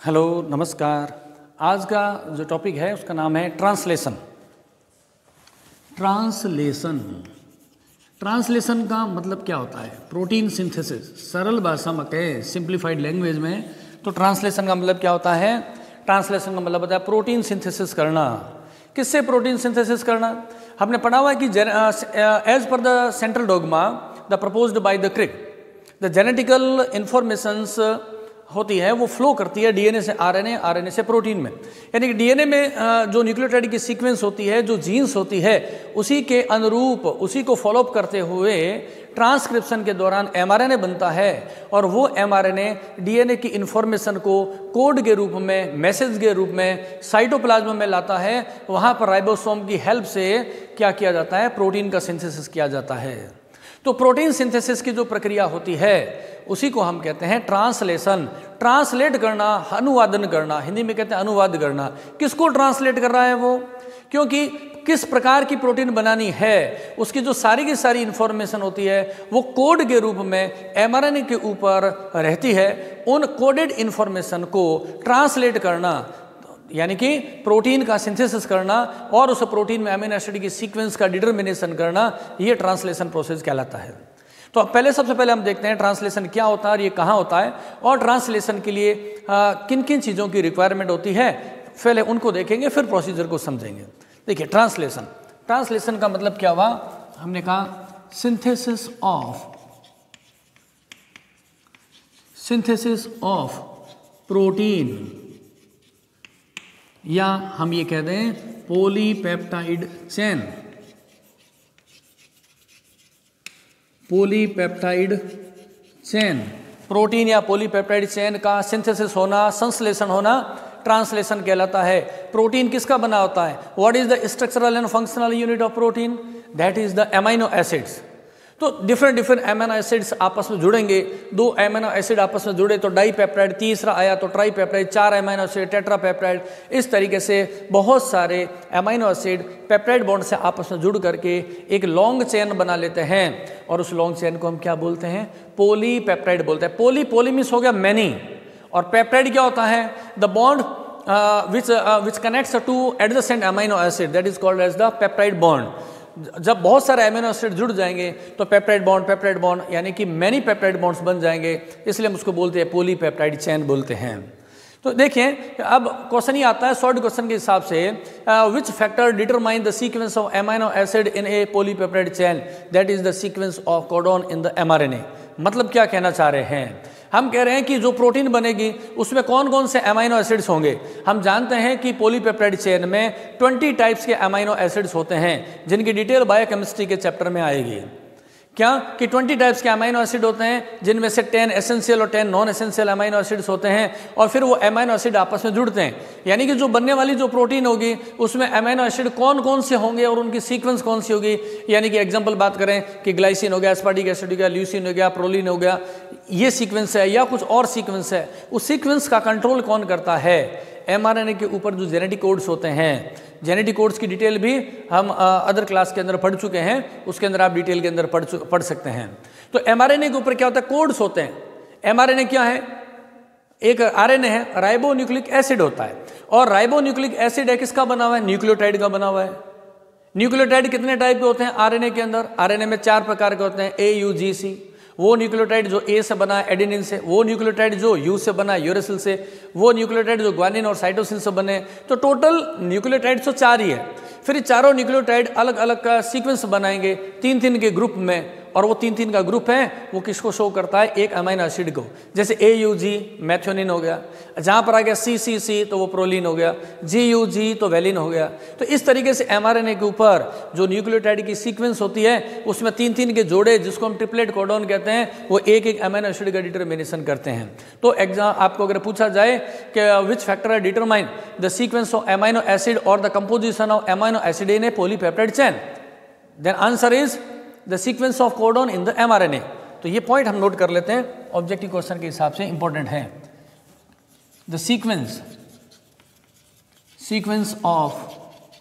Hello नमस्कार। आज का जो टॉपिक है उसका नाम है ट्रांसलेशन। ट्रांसलेशन का मतलब क्या होता है? Protein synthesis. सरल भाषा में कहें, सिंप्लीफाइड लैंग्वेज में, तो ट्रांसलेशन का मतलब क्या होता है? ट्रांसलेशन का मतलब होता है प्रोटीन सिंथेसिस करना। किससे प्रोटीन सिंथेसिस करना? हमने पढ़ा हुआ है कि as per the central dogma the proposed by the Crick, the genetical informations होती है वो फ्लो करती है डीएनए से आरएनए, आरएनए से प्रोटीन में। यानी कि डीएनए में जो न्यूक्लियोटाइड की सीक्वेंस होती है, जो जीन्स होती है, उसी के अनुरूप, उसी को फॉलोअप करते हुए ट्रांसक्रिप्शन के दौरान एमआरएनए बनता है और वो एमआरएनए डीएनए की इंफॉर्मेशन को कोड के रूप में, मैसेज के रूप में साइटोप्लाज्म में लाता है। वहाँ पर राइबोसोम की हेल्प से क्या किया जाता है? प्रोटीन का सिंथेसिस किया जाता है। तो प्रोटीन सिंथेसिस की जो प्रक्रिया होती है उसी को हम कहते हैं ट्रांसलेशन। ट्रांसलेट करना, अनुवादन करना, हिंदी में कहते हैं अनुवाद करना। किसको ट्रांसलेट कर रहा है वो? क्योंकि किस प्रकार की प्रोटीन बनानी है, उसकी जो सारी की सारी इंफॉर्मेशन होती है वो कोड के रूप में एमआरएनए के ऊपर रहती है। उन कोडेड इंफॉर्मेशन को ट्रांसलेट करना, यानी कि प्रोटीन का सिंथेसिस करना और उस प्रोटीन में अमीनो एसिड की सीक्वेंस का डिटर्मिनेशन करना, ये ट्रांसलेशन प्रोसेस कहलाता है। तो पहले, सबसे पहले हम देखते हैं ट्रांसलेशन क्या होता है और ये कहाँ होता है, और ट्रांसलेशन के लिए किन किन चीज़ों की रिक्वायरमेंट होती है, पहले उनको देखेंगे, फिर प्रोसीजर को समझेंगे। देखिए, ट्रांसलेशन का मतलब क्या हुआ? हमने कहा सिंथेसिस ऑफ प्रोटीन, या हम ये कह दें पॉलीपेप्टाइड चेन। प्रोटीन या पॉलीपेप्टाइड चेन का सिंथेसिस होना, संश्लेषण होना, ट्रांसलेशन कहलाता है। प्रोटीन किसका बना होता है? What is the structural and functional unit of protein? That is the amino acids. तो डिफरेंट एमिनो एसिड्स आपस में जुड़ेंगे। दो एमिनो एसिड आपस में जुड़े तो डाईपेप्टाइड, तीसरा आया तो ट्राईपेप्टाइड, 4 एमिनो एसिड टेट्रापेप्टाइड। इस तरीके से बहुत सारे एमिनो एसिड पेप्टाइड बॉन्ड से आपस में जुड़ करके एक लॉन्ग चेन बना लेते हैं और उस लॉन्ग चेन को हम क्या बोलते हैं? पॉलीपेप्टाइड बोलते हैं। पॉली मीन्स हो गया मैनी, और पेप्टाइड क्या होता है? The bond which connects to adjacent amino acid, that is called as the peptide bond. जब बहुत सारे एमिनो एसिड जुड़ जाएंगे तो पेप्टाइड बॉन्ड यानी कि मैनी पेप्टाइड बॉन्ड्स बन जाएंगे, इसलिए हम उसको बोलते हैं पॉलीपेप्टाइड चेन बोलते हैं। तो देखिए, अब क्वेश्चन ही आता है शॉर्ट क्वेश्चन के हिसाब से, which factor determine the sequence of amino acid in a polypeptide chain, that is the sequence of codon in the mRNA. मतलब क्या कहना चाह रहे हैं? हम कह रहे हैं कि जो प्रोटीन बनेगी उसमें कौन कौन से अमाइनो एसिड्स होंगे। हम जानते हैं कि पॉलीपेप्टाइड चेन में 20 टाइप्स के अमाइनो एसिड्स होते हैं, जिनकी डिटेल बायोकेमिस्ट्री के चैप्टर में आएगी। क्या कि 20 टाइप्स के अमाइनो एसिड होते हैं, जिनमें से 10 एसेंशियल और 10 नॉन एसेंशियल अमाइनो एसिड्स होते हैं, और फिर वो अमाइनो एसिड आपस में जुड़ते हैं। यानी कि जो बनने वाली जो प्रोटीन होगी उसमें अमाइनो एसिड कौन कौन से होंगे और उनकी सीक्वेंस कौन सी होगी। यानी कि एग्जांपल बात करें कि ग्लाइसिन हो गया, एस्पार्टिक एसिड हो गया, ल्यूसिन हो गया, प्रोलिन हो गया, ये सीक्वेंस है या कुछ और सीक्वेंस है, उस सीक्वेंस का कंट्रोल कौन करता है? एमआरएनए के ऊपर जो जेनेटिक कोड्स होते हैं, जेनेटिक कोड्स की डिटेल भी हम अदर क्लास के अंदर पढ़ चुके हैं, उसके अंदर आप डिटेल के अंदर पढ़ सकते हैं। तो एमआरएनए के ऊपर क्या होता है? कोड्स होते हैं। एमआरएनए क्या है? एक आरएनए है, राइबो न्यूक्लिक एसिड होता है, और राइबो न्यूक्लिक एसिड है किसका बना हुआ है? न्यूक्लियोटाइड का बना हुआ है। न्यूक्लियोटाइड कितने टाइप के होते हैं आरएनए के अंदर? आरएनए में 4 प्रकार के होते हैं। AUGC, वो न्यूक्लियोटाइड जो ए से बना है एडेनिन से, वो न्यूक्लियोटाइड जो यू से बना है यूरेसिल से, वो न्यूक्लियोटाइड जो ग्वानिन और साइटोसिन से बने। तो टोटल न्यूक्लियोटाइड तो 4 ही है। फिर चारों न्यूक्लियोटाइड अलग अलग का सीक्वेंस बनाएंगे 3-3 के ग्रुप में, और वो 3-3 का ग्रुप है वो किसको शो करता है? एक अमाइनो एसिड को। जैसे AUG मैथ्योनिन हो गया, जहाँ पर आ गया CCC तो वो प्रोलिन हो गया, GUG तो वैलिन हो गया। तो इस तरीके से एमआरएनए के ऊपर जो न्यूक्लियोटाइड की सीक्वेंस होती है उसमें 3-3 के जोड़े, जिसको हम ट्रिपलेट कोडॉन कहते हैं, वो एक एक अमाइनो एसिड का डिटर्मिनेशन करते हैं। तो एग्जाम आपको अगर पूछा जाए कि which factor determine the sequence of amino acid और the composition of amino acid in a polypeptide chain, then answer is the sequence of codon in the mRNA. तो ये पॉइंट हम नोट कर लेते हैं, ऑब्जेक्टिव क्वेश्चन के हिसाब से इंपॉर्टेंट है। The sequence of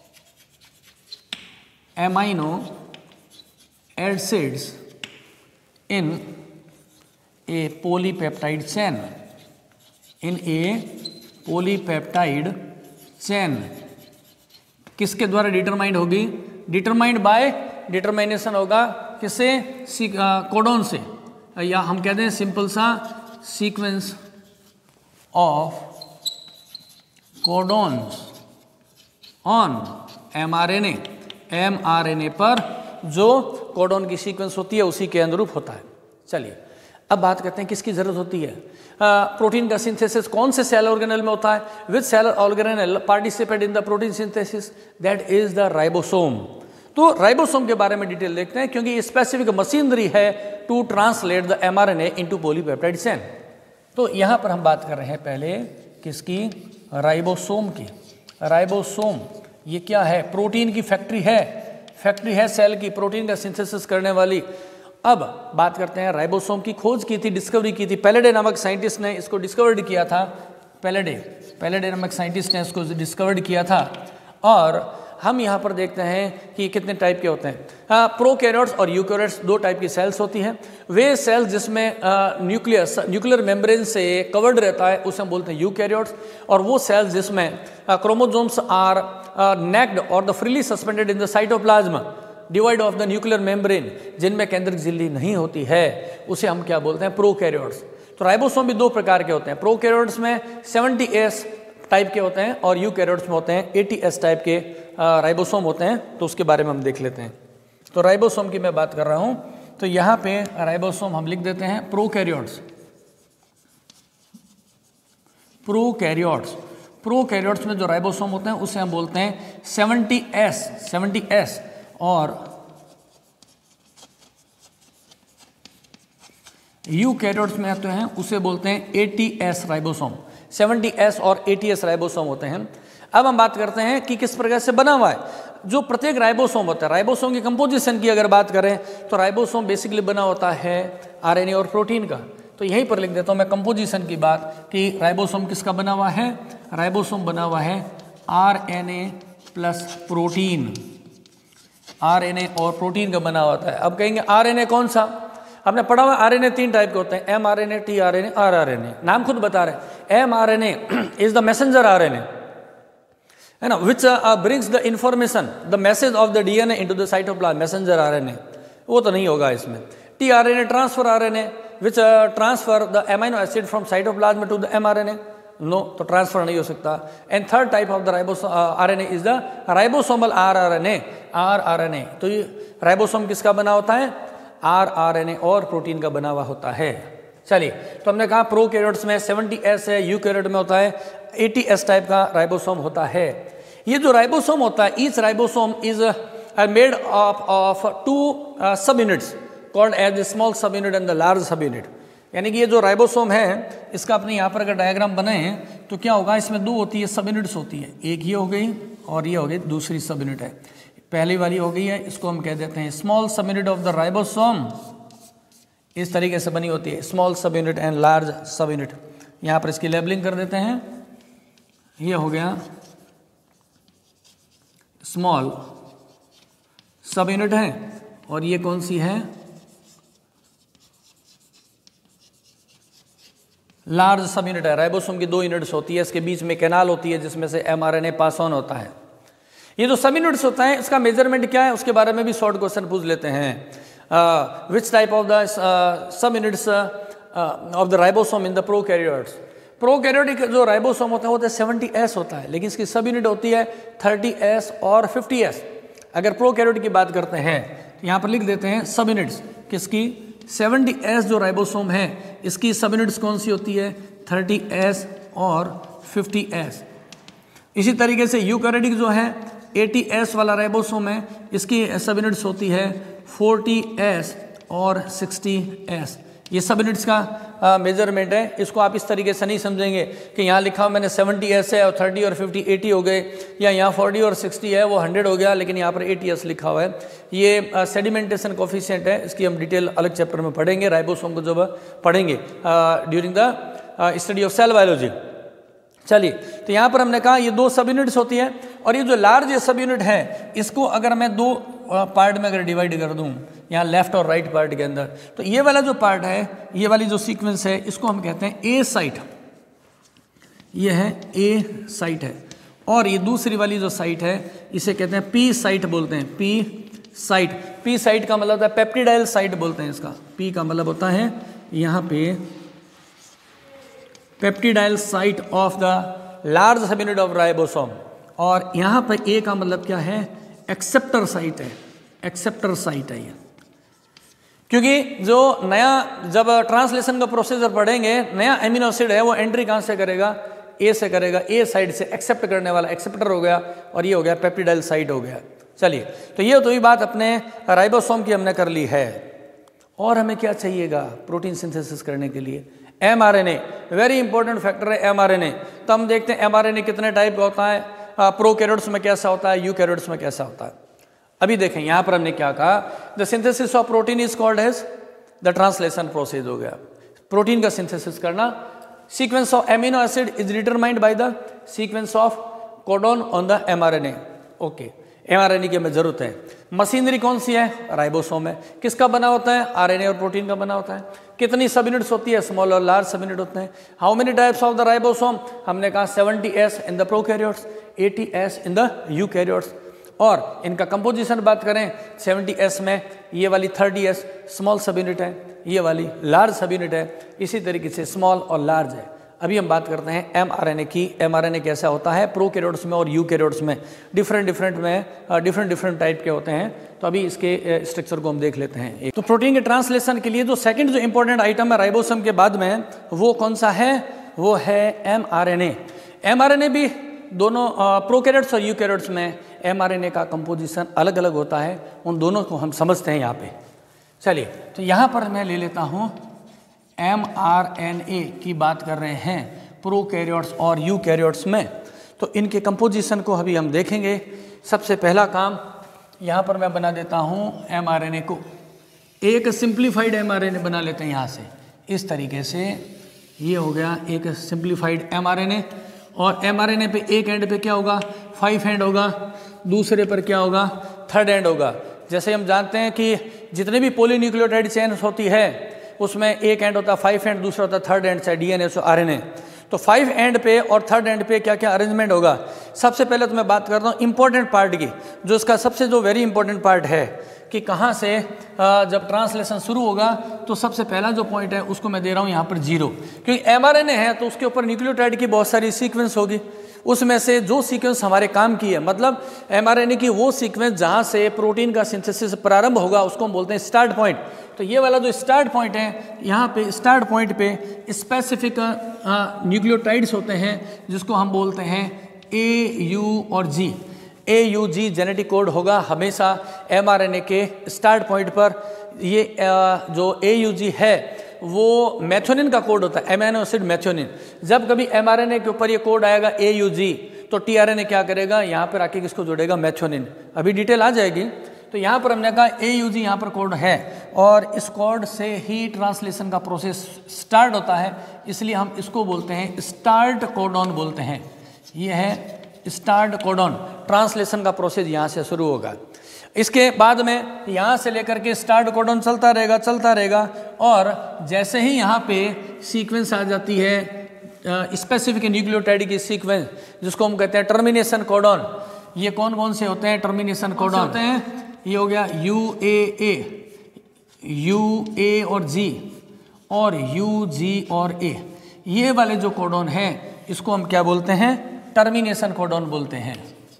amino acids in a polypeptide chain, polypeptide chain किसके द्वारा डिटरमाइंड होगी? डिटरमाइंड बाय डिटरमाइनेशन होगा किससे? कोडोन से, या हम कहते हैं सिंपल सा sequence of codons on mRNA पर जो कोडोन की सीक्वेंस होती है उसी के अनुरूप होता है। चलिए अब बात करते हैं किसकी जरूरत होती है। प्रोटीन का सिंथेसिस कौन से सेल ऑर्गेनेल में होता है? Which cell organelle participate in the protein synthesis? That is the ribosome. तो राइबोसोम के बारे में डिटेल देखते हैं, क्योंकि ये स्पेसिफिक मशीनरी है to translate the mRNA into polypeptide chain. तो यहाँ पर हम बात कर रहे हैं पहले किसकी? राइबोसोम की। राइबोसोम ये क्या है? प्रोटीन की फैक्ट्री है सेल की, प्रोटीन का सिंथेसिस करने वाली। अब बात करते हैं, राइबोसोम की खोज की थी, डिस्कवरी की थी पैलेडे नामक साइंटिस्ट ने इसको डिस्कवर्ड किया था। पैलेडे नामक साइंटिस्ट ने इसको डिस्कवर्ड किया था। और हम यहाँ पर देखते हैं कि कितने टाइप के होते हैं। प्रोकैरियोट्स और यूकैरियोट्स दो टाइप की सेल्स होती हैं। वे सेल्स जिसमें न्यूक्लियर मेम्ब्रेन से कवर्ड रहता है उसे हम बोलते हैं यूकैरियोट्स, और वो सेल्स जिसमें क्रोमोसोम्स आर नेक्ड और the freely suspended in the cytoplasm devoid of the nuclear membrane, जिनमें केंद्रक झिल्ली नहीं होती है, उसे हम क्या बोलते हैं? प्रोकैरियोट्स। तो राइबोसोम भी दो प्रकार के होते हैं। प्रोकैरियोट्स में 70S टाइप के होते हैं और यूकैरियोट्स में होते हैं 80S टाइप के राइबोसोम होते हैं। तो उसके बारे में हम देख लेते हैं। तो राइबोसोम की मैं बात कर रहा हूं, तो यहाँ पे राइबोसोम हम लिख देते हैं प्रोकैरियोट्स। प्रोकैरियोट्स में जो राइबोसोम होते हैं उसे हम बोलते हैं 70S और यूकैरियोट्स में आते हैं उसे बोलते हैं 80S राइबोसोम। 70S और 80S राइबोसोम होते हैं। अब हम बात करते हैं कि किस प्रकार से बना हुआ है जो प्रत्येक राइबोसोम होता है। राइबोसोम की कंपोजिशन की अगर बात करें तो राइबोसोम बेसिकली बना होता है RNA और प्रोटीन का। तो यहीं पर लिख देता हूं मैं कंपोजिशन की बात कि राइबोसोम किसका बना हुआ है? राइबोसोम बना हुआ है RNA प्लस प्रोटीन। RNA और प्रोटीन का बना होता है। अब कहेंगे RNA कौन सा? आपने पढ़ा हुआ RNA 3 टाइप के होते हैं, mRNA, tRNA, rRNA। नाम खुद बता रहे हैं। mRNA is the messenger RNA, है ना, which brings the information the message of the DNA into the cytoplasm, messenger RNA। वो तो नहीं होगा इसमें। tRNA transfer RNA which transfer the amino acid from cytoplasm to the mRNA। No, तो transfer नहीं हो सकता। And third type of the RNA is the ribosomal rRNA। तो ये राइबोसोम किसका बना होता है? rRNA और प्रोटीन का बना हुआ होता है। चलिए, तो हमने कहा प्रोकैरियोट्स में 70S है, यूकैरियोट में होता है 80S टाइप का राइबोसोम होता है। ये जो राइबोसोम होता है, each ribosome is made of 2 sub units called as the small सब unit and the large sub unit. यानी कि ये जो राइबोसोम है इसका अपने यहाँ पर अगर डायग्राम बनाए तो क्या होगा, इसमें 2 होती है सब यूनिट्स होती है। एक ये हो गई और ये हो गई दूसरी सब यूनिट है। पहली वाली हो गई है, इसको हम कह देते हैं स्मॉल सब यूनिट ऑफ द राइबोसोम। इस तरीके से बनी होती है स्मॉल सब unit and large sub unit. यहाँ पर इसकी लेबलिंग कर देते हैं। ये हो गया स्मॉल सब यूनिट है और ये कौन सी है? लार्ज सब यूनिट है। राइबोसोम की 2 यूनिट्स होती है, इसके बीच में कैनाल होती है जिसमें से mRNA पास ऑन होता है। ये जो सब यूनिट्स होता है इसका मेजरमेंट क्या है उसके बारे में भी शॉर्ट क्वेश्चन पूछ लेते हैं। Which type of the sub units of the ribosome in the prokaryotes. Prokaryotic जो राइबोसोम होता है वो 70S होता है, लेकिन इसकी सब यूनिट होती है 30S और 50S। अगर प्रोकैरियोट की बात करते हैं तो यहाँ पर लिख देते हैं सब यूनिट्स किसकी? 70S जो राइबोसोम है इसकी सब यूनिट्स कौन सी होती है? 30S और 50S। इसी तरीके से यूकैरियोटिक जो है 80S वाला राइबोसोम है, इसकी सब यूनिट्स होती है 40S और 60S। ये सब यूनिट्स का मेजरमेंट है। इसको आप इस तरीके से नहीं समझेंगे कि यहाँ लिखा मैंने 70S है और 30 और 50 80 हो गए, या यहाँ 40 और 60 है वो 100 हो गया, लेकिन यहाँ पर 80S लिखा हुआ है। ये सेडिमेंटेशन कोफिशिएंट है, इसकी हम डिटेल अलग चैप्टर में पढ़ेंगे। राइबोसोम को जब पढ़ेंगे during the study of cell biology. चलिए, तो यहाँ पर हमने कहा ये 2 सब यूनिट्स होती है, और ये जो लार्ज सब यूनिट है इसको अगर मैं 2 पार्ट में अगर डिवाइड कर दूं, यहाँ लेफ्ट और राइट पार्ट के अंदर, तो ये वाला जो पार्ट है, ये वाली जो सीक्वेंस है, इसको हम कहते हैं ए साइट। ये है ए साइट है, और ये दूसरी वाली जो साइट है इसे कहते हैं पी साइट बोलते हैं, पी साइट। पी साइट का मतलब होता है पेप्टिडाइल साइट बोलते हैं इसका। पी का मतलब होता है यहाँ पे peptidyl site of the large sub unit of ribosome, और यहाँ पर ए का मतलब क्या है, एक्सेप्टर साइट है, एक्सेप्टर साइट है ये। क्योंकि जो नया जब ट्रांसलेशन का प्रोसीजर पढ़ेंगे, नया एमिनो एसिड है वो एंट्री कहाँ से करेगा, ए से करेगा, ए साइड से एक्सेप्ट करने वाला एक्सेप्टर हो गया, और ये हो गया पेप्टिडाइल साइट हो गया। चलिए, तो ये तो ही बात अपने राइबोसोम की हमने कर ली है। और हमें क्या चाहिएगा प्रोटीन सिंथेसिस करने के लिए, एमआरएनए, वेरी इंपॉर्टेंट फैक्टर है एमआरएनए। तो हम देखते हैं एमआरएनए कितने टाइप का होता है, प्रोकैरियोट्स में कैसा होता है, यूकैरियोट्स में कैसा होता है। अभी देखें यहाँ पर हमने क्या कहा, the synthesis of protein is called as the translation process हो गया। प्रोटीन का सिंथेसिस करना, sequence of amino acid is determined by the sequence of codon on the mRNA. Okay, mRNA की हमें जरूरत है। मशीनरी कौन सी है, राइबोसोम है। किसका बना होता है, आरएनए और प्रोटीन का बना होता है। कितनी सब यूनिट्स होती है, स्मॉल और लार्ज सब यूनिट होते हैं। How many types of the ribosome, हमने कहा 70S in the prokaryotes, 80S in the eukaryotes. और इनका कंपोजिशन बात करें, 70S में ये वाली 30S स्मॉल सब यूनिट है, ये वाली लार्ज सब यूनिट है, इसी तरीके से स्मॉल और लार्ज है। अभी हम बात करते हैं एमआरएनए की। एमआरएनए कैसा होता है, प्रोकैरियोट्स में और यूकैरियोट्स में डिफरेंट टाइप के होते हैं। तो अभी इसके स्ट्रक्चर को हम देख लेते हैं। तो प्रोटीन के ट्रांसलेशन के लिए जो सेकंड जो इंपॉर्टेंट आइटम है राइबोसोम के बाद में, वो कौन सा है, वो है एमआरएनए। एमआरएनए भी दोनों प्रोकैरियोट्स और यूकैरियोट्स में एमआरएनए का कंपोजिशन अलग अलग होता है, उन दोनों को हम समझते हैं यहाँ पे। चलिए, तो यहाँ पर मैं ले लेता हूँ एमआरएनए की बात कर रहे हैं प्रोकैरियोट्स और यूकैरियोट्स में, तो इनके कंपोजिशन को अभी हम देखेंगे। सबसे पहला काम यहाँ पर मैं बना देता हूँ एमआरएनए को, एक सिंप्लीफाइड एमआरएनए बना लेते हैं यहाँ से, इस तरीके से। ये हो गया एक सिंप्लीफाइड एमआरएनए, और एमआरएनए पे एक एंड पे क्या होगा, 5 एंड होगा, दूसरे पर क्या होगा, 3rd एंड होगा। जैसे हम जानते हैं कि जितने भी पॉलीन्यूक्लियोटाइड चेन्स होती है उसमें एक एंड होता है 5 एंड, दूसरा होता है 3rd एंड, चाहे डीएनए से आरएनए। तो 5 एंड पे और 3rd एंड पे क्या क्या अरेंजमेंट होगा। सबसे पहले तो मैं बात करता हूँ इंपॉर्टेंट पार्ट की, जो इसका सबसे जो वेरी इंपॉर्टेंट पार्ट है कि कहाँ से जब ट्रांसलेशन शुरू होगा, तो सबसे पहला जो पॉइंट है उसको मैं दे रहा हूँ यहाँ पर 0, क्योंकि एमआरएनए है तो उसके ऊपर न्यूक्लियोटाइड की बहुत सारी सीक्वेंस होगी। उसमें से जो सीक्वेंस हमारे काम की है, मतलब एमआरएनए की वो सीक्वेंस जहाँ से प्रोटीन का सिंथेसिस प्रारंभ होगा, उसको हम बोलते हैं स्टार्ट पॉइंट। तो ये वाला जो स्टार्ट पॉइंट है, यहाँ पे स्टार्ट पॉइंट पे स्पेसिफिक न्यूक्लियोटाइड्स होते हैं, जिसको हम बोलते हैं AU और G। AUG जेनेटिक कोड होगा हमेशा एमआरएनए के स्टार्ट पॉइंट पर। ये जो AUG है वो मेथियोनिन का कोड होता है, एमिनो एसिड मेथियोनिन। जब कभी एमआरएनए के ऊपर ये कोड आएगा AUG, तो टीआरएनए क्या करेगा, यहाँ पर आके किसको जोड़ेगा, मेथियोनिन। अभी डिटेल आ जाएगी। तो यहाँ पर हमने कहा AUG यहाँ पर कोड है, और इस कोड से ही ट्रांसलेशन का प्रोसेस स्टार्ट होता है, इसलिए हम इसको बोलते हैं स्टार्ट कोडॉन बोलते हैं। ये है स्टार्ट कोडॉन, ट्रांसलेशन का प्रोसेस यहाँ से शुरू होगा। इसके बाद में यहाँ से लेकर के स्टार्ट कोडॉन चलता रहेगा, और जैसे ही यहाँ पे सीक्वेंस आ जाती है स्पेसिफिक न्यूक्लियोटाइड की सीक्वेंस, जिसको हम कहते हैं टर्मिनेशन कोडॉन। ये कौन कौन से होते हैं टर्मिनेशन कोडॉन होते हैं, ये हो गया UAA, UA और G, और UG और A। ये वाले जो कोडॉन हैं इसको हम क्या बोलते हैं, टर्मिनेशन कोडॉन बोलते हैं।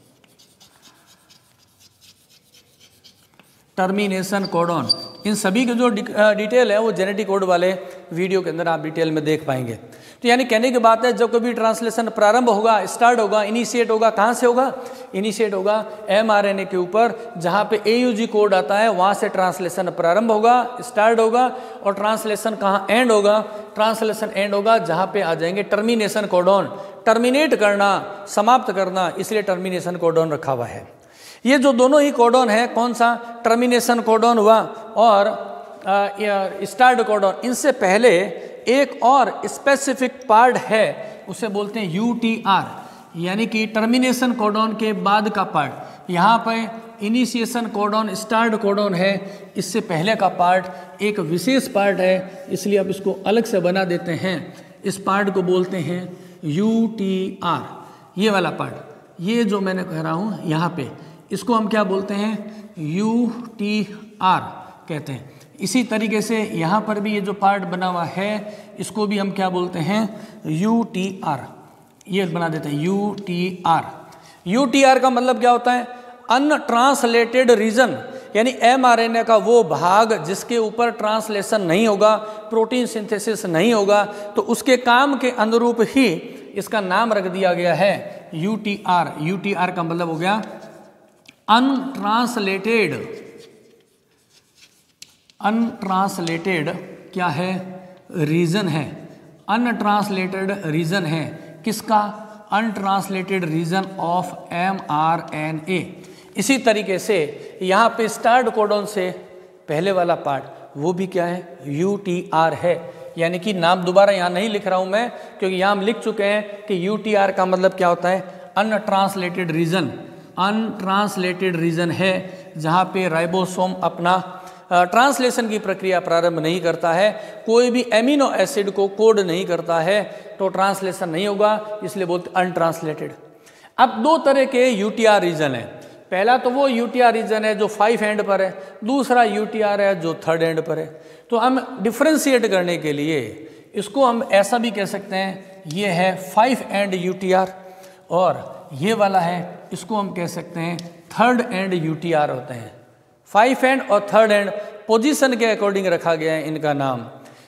Termination codon. इन सभी के जो डिटेल है वो जेनेटिक कोड वाले वीडियो के अंदर आप डिटेल में देख पाएंगे। तो यानी कहने की बात है, जब कभी ट्रांसलेशन प्रारंभ होगा, स्टार्ट होगा, इनिशिएट होगा, कहाँ से होगा, इनिशिएट होगा एमआरएनए के ऊपर, जहाँ पे AUG कोड आता है वहाँ से ट्रांसलेशन प्रारंभ होगा, स्टार्ट होगा, और ट्रांसलेशन कहाँ एंड होगा, ट्रांसलेशन एंड होगा जहाँ पे आ जाएंगे टर्मिनेशन कोडॉन। टर्मिनेट करना, समाप्त करना, इसलिए टर्मिनेशन कोडॉन रखा हुआ है। ये जो दोनों ही कोडॉन है, कौन सा, टर्मिनेशन कोडॉन हुआ और स्टार्ट कोडॉन, इनसे पहले एक और स्पेसिफिक पार्ट है, उसे बोलते हैं UTR, यानी कि टर्मिनेशन कोडॉन के बाद का पार्ट। यहाँ पर इनिशिएशन कोडॉन, स्टार्ट कोडॉन है, इससे पहले का पार्ट एक विशेष पार्ट है, इसलिए अब इसको अलग से बना देते हैं। इस पार्ट को बोलते हैं UTR, ये वाला पार्ट, ये जो मैंने कह रहा हूँ यहाँ पे, इसको हम क्या बोलते हैं, UTR कहते हैं। इसी तरीके से यहाँ पर भी ये जो पार्ट बना हुआ है इसको भी हम क्या बोलते हैं, UTR, ये बना देते हैं UTR। UTR का मतलब क्या होता है, अनट्रांसलेटेड रीजन, यानी mRNA का वो भाग जिसके ऊपर ट्रांसलेशन नहीं होगा, प्रोटीन सिंथेसिस नहीं होगा, तो उसके काम के अनुरूप ही इसका नाम रख दिया गया है UTR। UTR का मतलब हो गया अनट्रांसलेटेड, अनट्रांसलेटेड क्या है, रीजन है, अनट्रांसलेटेड रीजन है, किसका, अनट्रांसलेटेड रीजन ऑफ mRNA। इसी तरीके से यहाँ पे स्टार्ट कोडोन से पहले वाला पार्ट वो भी क्या है, UTR है। यानी कि नाम दोबारा यहाँ नहीं लिख रहा हूँ मैं, क्योंकि यहाँ हम लिख चुके हैं कि UTR का मतलब क्या होता है, अनट्रांसलेटेड रीजन। अनट्रांसलेटेड रीजन है जहाँ पे राइबोसोम अपना ट्रांसलेशन की प्रक्रिया प्रारंभ नहीं करता है, कोई भी एमिनो एसिड को कोड नहीं करता है, तो ट्रांसलेशन नहीं होगा, इसलिए बोलते अनट्रांसलेटेड। अब दो तरह के UTR रीजन है, पहला तो वो UTR रीजन है जो 5 एंड पर है, दूसरा UTR है जो 3rd एंड पर है। तो हम डिफ्रेंशिएट करने के लिए इसको हम ऐसा भी कह सकते हैं, ये है 5 एंड UTR, और ये वाला है इसको हम कह सकते हैं 3rd एंड UTR होते हैं। 5 एंड और 3rd एंड पोजीशन के अकॉर्डिंग रखा गया है इनका नाम।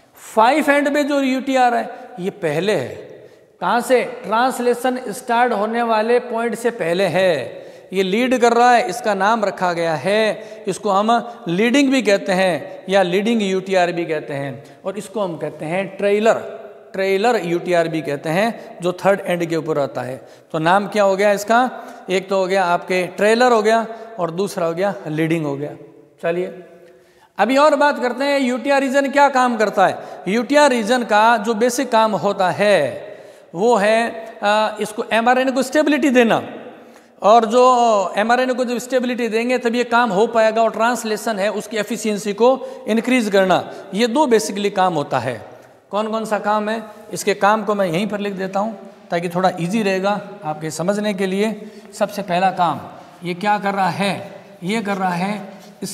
5 एंड में जो UTR है ये पहले है, कहाँ से, ट्रांसलेशन स्टार्ट होने वाले पॉइंट से पहले है, ये लीड कर रहा है, इसका नाम रखा गया है, इसको हम लीडिंग भी कहते हैं या लीडिंग UTR भी कहते हैं, और इसको हम कहते हैं ट्रेलर, ट्रेलर UTR भी कहते हैं, जो 3rd एंड के ऊपर आता है। तो नाम क्या हो गया इसका, एक तो हो गया आपके ट्रेलर हो गया और दूसरा हो गया लीडिंग हो गया। चलिए अभी और बात करते हैं UTR रीजन क्या काम करता है। UTR रीजन का जो बेसिक काम होता है वो है इसको mRNA को स्टेबिलिटी देना, और जो mRNA को जब स्टेबिलिटी देंगे तब ये काम हो पाएगा, और ट्रांसलेशन है उसकी एफिशिएंसी को इंक्रीज करना। ये दो बेसिकली काम होता है। कौन कौन सा काम है, इसके काम को मैं यहीं पर लिख देता हूँ ताकि थोड़ा इजी रहेगा आपके समझने के लिए। सबसे पहला काम ये क्या कर रहा है, ये कर रहा है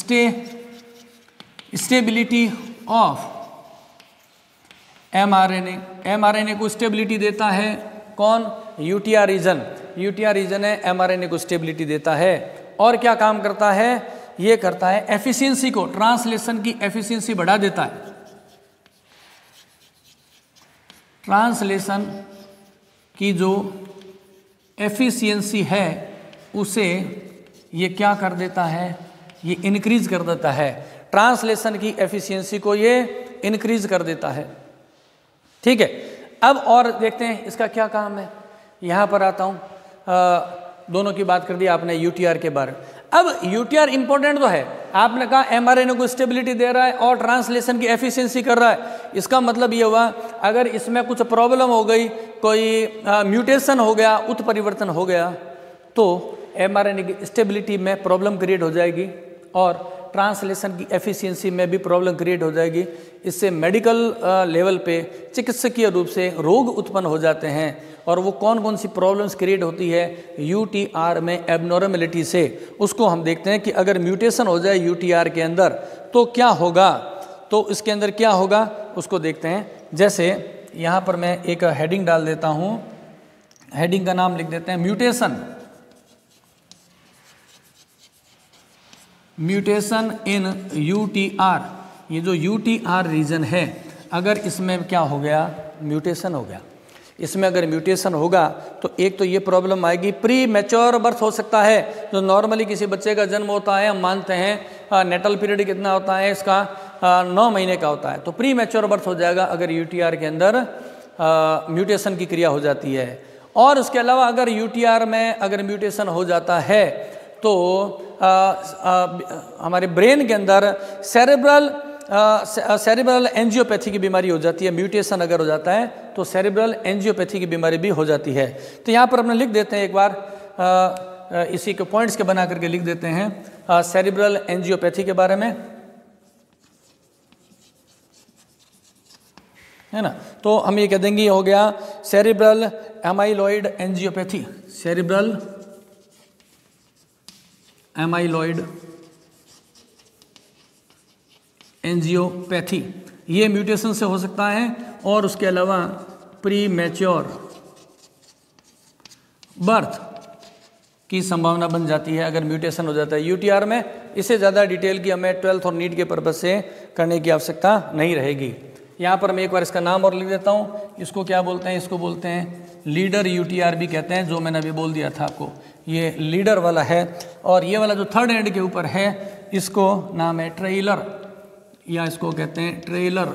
स्टेबिलिटी ऑफ mRNA। mRNA को स्टेबिलिटी देता है कौन, UTR रीजन। UTR रीजन है mRNA को स्टेबिलिटी देता है, और क्या काम करता है, ये करता है एफिशिएंसी को, ट्रांसलेशन की एफिशिएंसी बढ़ा देता है। ट्रांसलेशन की जो एफिशिएंसी है उसे ये क्या कर देता है, ये इंक्रीज कर देता है, ट्रांसलेशन की एफिशिएंसी को ये इंक्रीज कर देता है। ठीक है, अब और देखते हैं इसका क्या काम है। यहाँ पर आता हूँ, दोनों की बात कर दी आपने UTR के बारे में। अब UTR इंपॉर्टेंट तो है, आपने कहा mRNA को स्टेबिलिटी दे रहा है और ट्रांसलेशन की एफिशिएंसी कर रहा है। इसका मतलब ये हुआ अगर इसमें कुछ प्रॉब्लम हो गई, कोई म्यूटेशन हो गया, उत्परिवर्तन हो गया, तो mRNA की स्टेबिलिटी में प्रॉब्लम क्रिएट हो जाएगी और ट्रांसलेशन की एफिशिएंसी में भी प्रॉब्लम क्रिएट हो जाएगी। इससे मेडिकल लेवल पे चिकित्सकीय रूप से रोग उत्पन्न हो जाते हैं। और वो कौन कौन सी प्रॉब्लम्स क्रिएट होती है UTR में एबनॉर्मलिटी से, उसको हम देखते हैं कि अगर म्यूटेशन हो जाए UTR के अंदर तो क्या होगा, तो इसके अंदर क्या होगा उसको देखते हैं। जैसे यहाँ पर मैं एक हेडिंग डाल देता हूँ, हेडिंग का नाम लिख देते हैं म्यूटेशन इन UTR। ये जो UTR रीजन है, अगर इसमें क्या हो गया, म्यूटेशन हो गया, इसमें अगर म्यूटेशन होगा तो एक तो ये प्रॉब्लम आएगी, प्री मैच्योर बर्थ हो सकता है। जो नॉर्मली किसी बच्चे का जन्म होता है, हम मानते हैं नेटल पीरियड कितना होता है इसका, 9 महीने का होता है, तो प्री मैच्योर बर्थ हो जाएगा अगर UTR के अंदर म्यूटेशन की क्रिया हो जाती है। और उसके अलावा अगर UTR में अगर म्यूटेशन हो जाता है तो हमारे ब्रेन के अंदर सेरेब्रल एंजियोपैथी की बीमारी हो जाती है। म्यूटेशन अगर हो जाता है तो सेरेब्रल एंजियोपैथी की बीमारी भी हो जाती है। तो यहाँ पर अपने लिख देते हैं एक बार, इसी के पॉइंट्स के बना करके लिख देते हैं सेरेब्रल एंजियोपैथी के बारे में। है ना। तो हम ये कह देंगे, ये हो गया cerebral amyloid angiopathy, cerebral amyloid angiopathy. ये म्यूटेशन से हो सकता है, और उसके अलावा प्री मैच्योर बर्थ की संभावना बन जाती है अगर म्यूटेशन हो जाता है यूटीआर में। इससे ज़्यादा डिटेल की हमें 12th और नीट के पर्पज़ से करने की आवश्यकता नहीं रहेगी। यहाँ पर मैं एक बार इसका नाम और लिख देता हूँ। इसको क्या बोलते हैं? इसको बोलते हैं लीडर यूटीआर भी कहते हैं, जो मैंने अभी बोल दिया था आपको, ये लीडर वाला है। और ये वाला जो थर्ड एंड के ऊपर है, इसको नाम है ट्रेलर, या इसको कहते हैं ट्रेलर,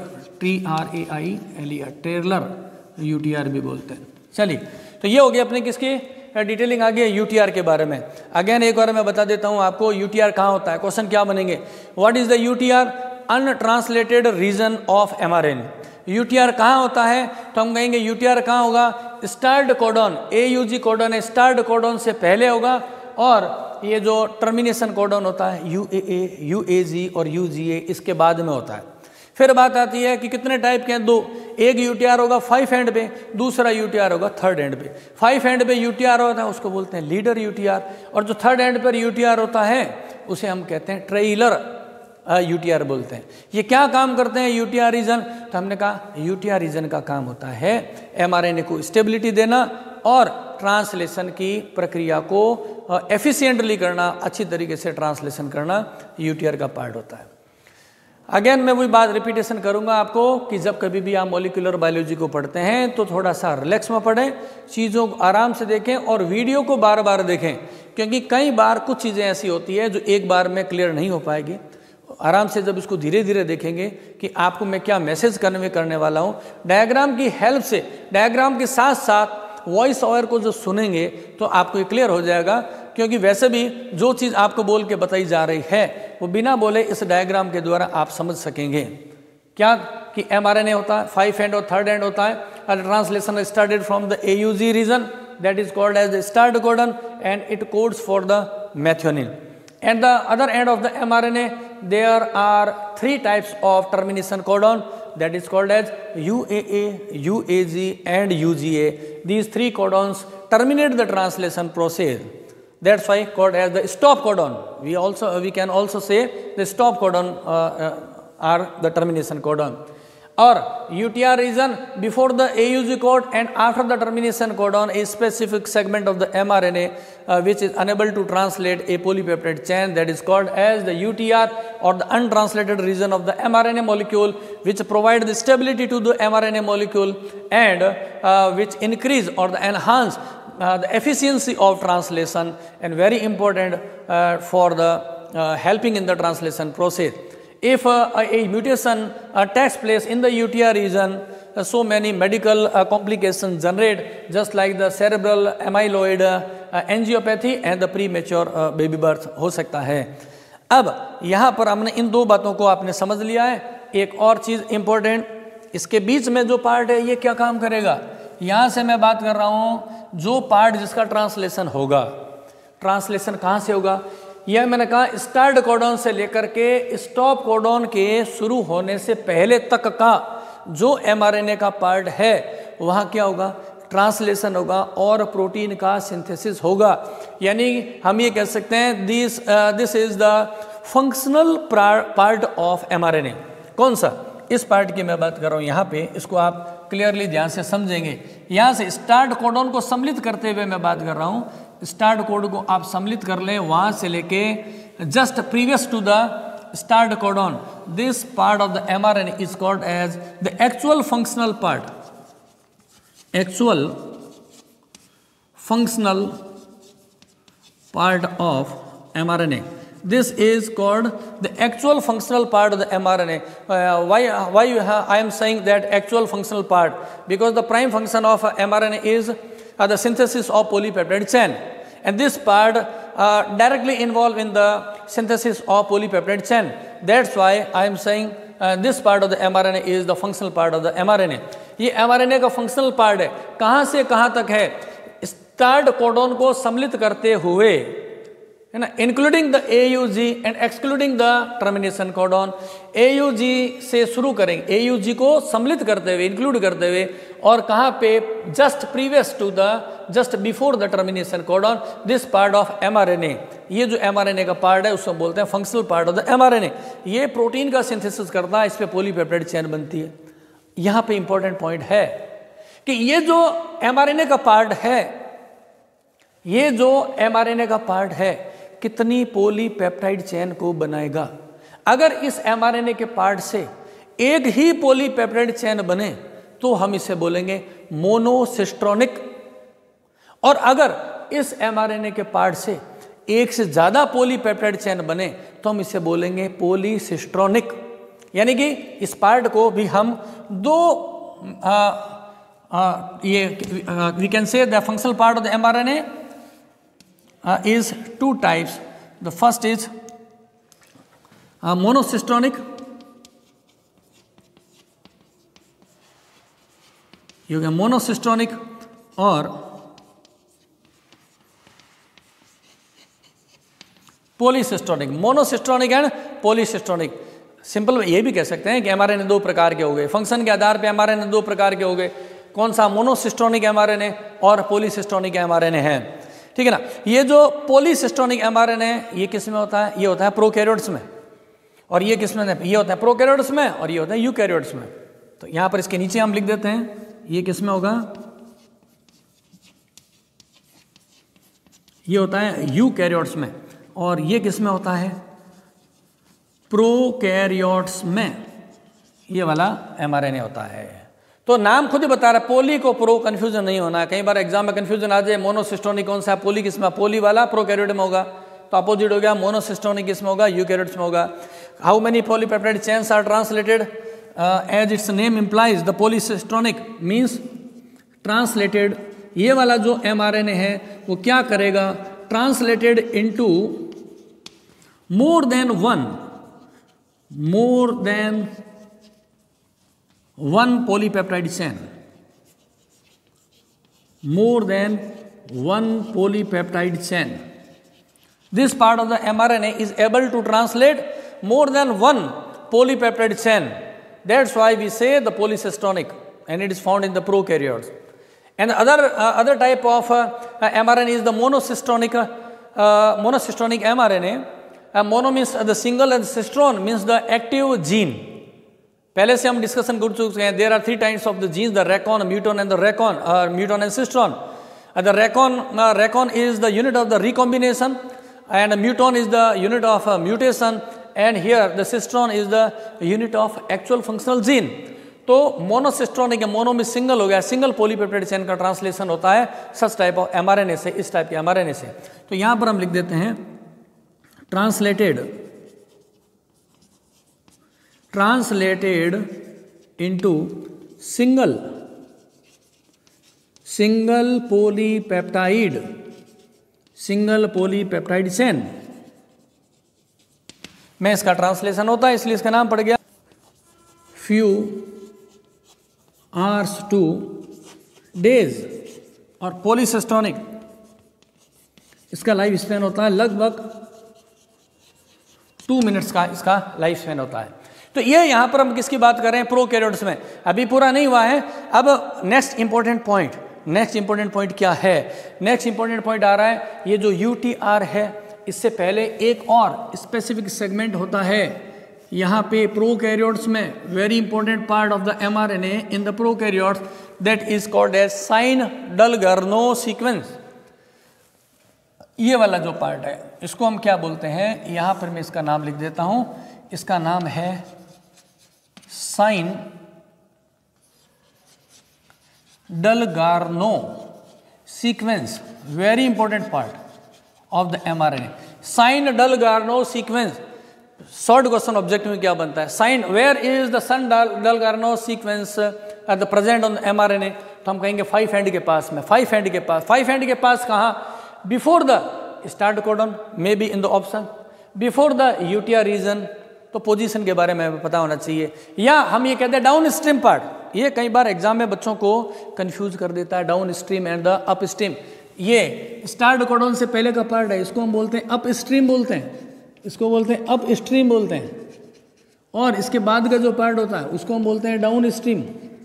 TRAILER, ट्रेलर यूटीआर भी बोलते हैं। चलिए, तो ये हो गया अपने किसकी डिटेलिंग आ गई यूटीआर के बारे में। अगेन एक बार मैं बता देता हूँ आपको यूटीआर कहाँ होता है। क्वेश्चन क्या बनेंगे? What is the UTR? Untranslated region of mRNA. UTR कहाँ होता है? तो हम कहेंगे यूटीआर कहाँ होगा? स्टार्ट कोडॉन, AUG कोडॉन है, स्टार्ट कोडॉन से पहले होगा। और ये जो टर्मिनेशन कोडॉन होता है UAA, UAG और UGA, इसके बाद में होता है। फिर बात आती है कि कितने टाइप के हैं? दो। एक यूटीआर होगा 5 एंड पे, दूसरा यूटीआर होगा 3rd एंड पे। 5 एंड पे यूटीआर होता है, उसको बोलते हैं लीडर यूटीआर, और जो 3rd एंड पर यूटीआर होता है उसे हम कहते हैं ट्रेलर यूटीआर बोलते हैं। ये क्या काम करते हैं यूटीआर रीजन? तो हमने कहा यूटीआर रीजन का काम होता है एमआरएनए को स्टेबिलिटी देना और ट्रांसलेशन की प्रक्रिया को एफिशिएंटली करना, अच्छी तरीके से ट्रांसलेशन करना यूटीआर का पार्ट होता है। अगेन मैं वही बात रिपीटेशन करूंगा आपको कि जब कभी भी आप मॉलिक्यूलर बायोलॉजी को पढ़ते हैं तो थोड़ा सा रिलैक्स में पढ़ें, चीज़ों को आराम से देखें और वीडियो को बार बार देखें, क्योंकि कई बार कुछ चीज़ें ऐसी होती है जो एक बार में क्लियर नहीं हो पाएगी। आराम से जब इसको धीरे धीरे देखेंगे कि आपको मैं क्या मैसेज करने वाला हूँ, डायग्राम की हेल्प से, डायग्राम के साथ साथ वॉइस ओवर को जो सुनेंगे तो आपको ये क्लियर हो जाएगा। क्योंकि वैसे भी जो चीज़ आपको बोल के बताई जा रही है वो बिना बोले इस डायग्राम के द्वारा आप समझ सकेंगे। क्या कि एमआरएनए होता है, 5 एंड और 3rd एंड होता है, और translation started from the AUG region that is called as the start codon and it codes for the methionine. At the other end of the mRNA, there are 3 types of termination codon that is called as UAA, UAG and UGA. These 3 codons terminate the translation process. That's why called as the stop codon. We can also say the stop codon are the termination codon. Or UTR region before the AUG code and after the termination codon, a specific segment of the mRNA which is unable to translate a polypeptide chain, that is called as the UTR, or the untranslated region of the mRNA molecule, which provide the stability to the mRNA molecule and which increase or the enhance the efficiency of translation, and very important for the helping in the translation process. If a mutation takes place in the UTR region, so many medical complications generate, just like the cerebral amyloid angiopathy and the premature baby birth हो सकता है। अब यहाँ पर हमने इन 2 बातों को आपने समझ लिया है। एक और चीज़ इम्पोर्टेंट, इसके बीच में जो पार्ट है ये क्या काम करेगा? यहाँ से मैं बात कर रहा हूँ जो पार्ट जिसका ट्रांसलेशन होगा, ट्रांसलेशन कहाँ से होगा? यह मैंने कहा स्टार्ट कोडॉन से लेकर के स्टॉप कोडॉन के शुरू होने से पहले तक का जो एमआरएनए का पार्ट है वहाँ क्या होगा? ट्रांसलेशन होगा और प्रोटीन का सिंथेसिस होगा। यानी हम ये कह सकते हैं this is the functional part of mRNA. कौन सा? इस पार्ट की मैं बात कर रहा हूँ यहाँ पे, इसको आप क्लियरली ध्यान से समझेंगे। यहाँ से स्टार्ट कोडॉन को सम्मिलित करते हुए मैं बात कर रहा हूँ, स्टार्ट कोड को आप सम्मिलित कर लें, वहाँ से लेके just previous to the start codon, this part of the mRNA is called as the actual functional part, actual functional part of mRNA. This is called the actual functional part of the mRNA. Why I am saying that actual functional part? Because the prime function of mRNA is the synthesis of polypeptide chain, and this part directly involved in the synthesis of polypeptide chain. That's why I am saying this part of the mRNA is the functional part of the mRNA. ये mRNA का functional part है। कहाँ से कहाँ तक है? Start codon को सम्मिलित करते हुए है ना, including the AUG and excluding the termination codon. AUG से शुरू करेंगे, AUG को सम्मिलित करते हुए, इंक्लूड करते हुए, और कहाँ पे, just previous to the, just before the termination codon, this part of mRNA। ये जो mRNA का पार्ट है उसको बोलते हैं functional part of the mRNA। ये प्रोटीन का सिंथेसिस करता है, इस पे पॉलीपेप्टाइड चेन बनती है। यहाँ पे इंपॉर्टेंट पॉइंट है कि ये जो mRNA का पार्ट है, ये जो mRNA का पार्ट है कितनी पॉलीपेप्टाइड चेन को बनाएगा। अगर इस mRNA के पार्ट से एक ही पॉलीपेप्टाइड चेन बने तो हम इसे बोलेंगे मोनोसिस्ट्रोनिक, और अगर इस mRNA के पार्ट से एक से ज्यादा पॉलीपेप्टाइड चेन बने तो हम इसे बोलेंगे पॉलीसिस्ट्रोनिक। यानी कि इस पार्ट को भी हम दो we can say the functional part of the mRNA is two types. The first is monocistronic. You get monocistronic or polycistronic. Monocistronic and polycistronic. Simple ये भी कह सकते हैं कि mRNA दो प्रकार के हो गए, फंक्शन के आधार पे mRNA दो प्रकार के हो गए। कौन सा, मोनोसिस्ट्रोनिक mRNA और पॉलीसिस्ट्रोनिक mRNA है, ठीक है ना। ये जो पॉलीसिस्ट्रोनिक mRNA ये किस में होता है, ये होता है प्रोकैरियोट्स में, और ये किस में, ये होता है प्रोकैरियोट्स में, और ये होता है यूकैरियोट्स में। तो यहाँ पर इसके नीचे हम लिख देते हैं, ये किस में होगा, ये होता है यूकैरियोट्स में, और ये किस में होता है, प्रोकैरियोट्स में, ये वाला mRNA होता है। तो नाम खुद ही बता रहा है, पोली को प्रो, कंफ्यूजन नहीं होना है। कई बार एग्जाम में कंफ्यूजन आ जाए, मोनोसिस्टोनिक कौन सा है, पोली किसमें, पोली वाला प्रोकैरियोट में होगा, तो अपोजिट हो गया, मोनोसिस्टोनिक किसमें होगा, यूकैरियोट्स में होगा। How many polypeptide chains are translated, as its name implies, the polycistronic means translated. ये वाला जो mRNA है वो क्या करेगा, translated into more than one polypeptide chain, more than one polypeptide chain. This part of the mRNA is able to translate more than one polypeptide chain. That's why we say the polycistronic, and it is found in the prokaryotes. And the other type of mRNA is the monocistronic mRNA. Mono means the single, and cistron means the active gene. पहले से हम discussion कर चुके हैं, there are 3 types of the genes, the recon, muton and the recon, muton and cistron. The recon is the unit of the recombination, and muton is the unit of mutation, and here the cistron is the unit of actual functional gene. तो monocistronic, mono में single हो गया, single polypeptide chain का translation होता है such type of mRNA से, इस type के mRNA से। तो यहां पर हम लिख देते हैं translated into single polypeptide chain में इसका ट्रांसलेशन होता है, इसलिए इसका नाम पड़ गया few hours to days। और पॉलीसिस्टोनिक इसका लाइफ स्पैन होता है लगभग 2 मिनट्स का, इसका लाइफ स्पैन होता है। तो ये यहाँ पर हम किसकी बात कर रहे हैं, प्रोकैरियोट्स में। अभी पूरा नहीं हुआ है, अब नेक्स्ट इंपॉर्टेंट पॉइंट क्या है, नेक्स्ट इंपॉर्टेंट पॉइंट आ रहा है, ये जो UTR है इससे पहले एक और स्पेसिफिक सेगमेंट होता है यहाँ पे प्रोकैरियोट्स में, very important part of the mRNA in the prokaryotes, that is called as Shine Dalgarno sequence. ये वाला जो पार्ट है इसको हम क्या बोलते हैं, यहाँ पर मैं इसका नाम लिख देता हूँ, इसका नाम है Shine Dalgarno sequence, very important part of the mRNA। Shine Dalgarno sequence, short question objective में क्या बनता है, Shine where is the sun Dalgarno sequence at the present on mRNA, तो हम कहेंगे 5 एंड के पास में, 5 एंड के पास। 5 एंड के पास कहाँ, before the start codon, may be in the option, before the UTR region, तो पोजीशन के बारे में पता होना चाहिए। या हम ये कहते हैं डाउन स्ट्रीम पार्ट, ये कई बार एग्जाम में बच्चों को कंफ्यूज कर देता है, downstream and the upstream. ये स्टार्ट कोडॉन से पहले का पार्ट है, इसको हम बोलते हैं अप स्ट्रीम बोलते हैं, इसको बोलते हैं अप स्ट्रीम बोलते हैं। और इसके बाद का जो पार्ट होता है उसको हम बोलते हैं डाउन स्ट्रीम।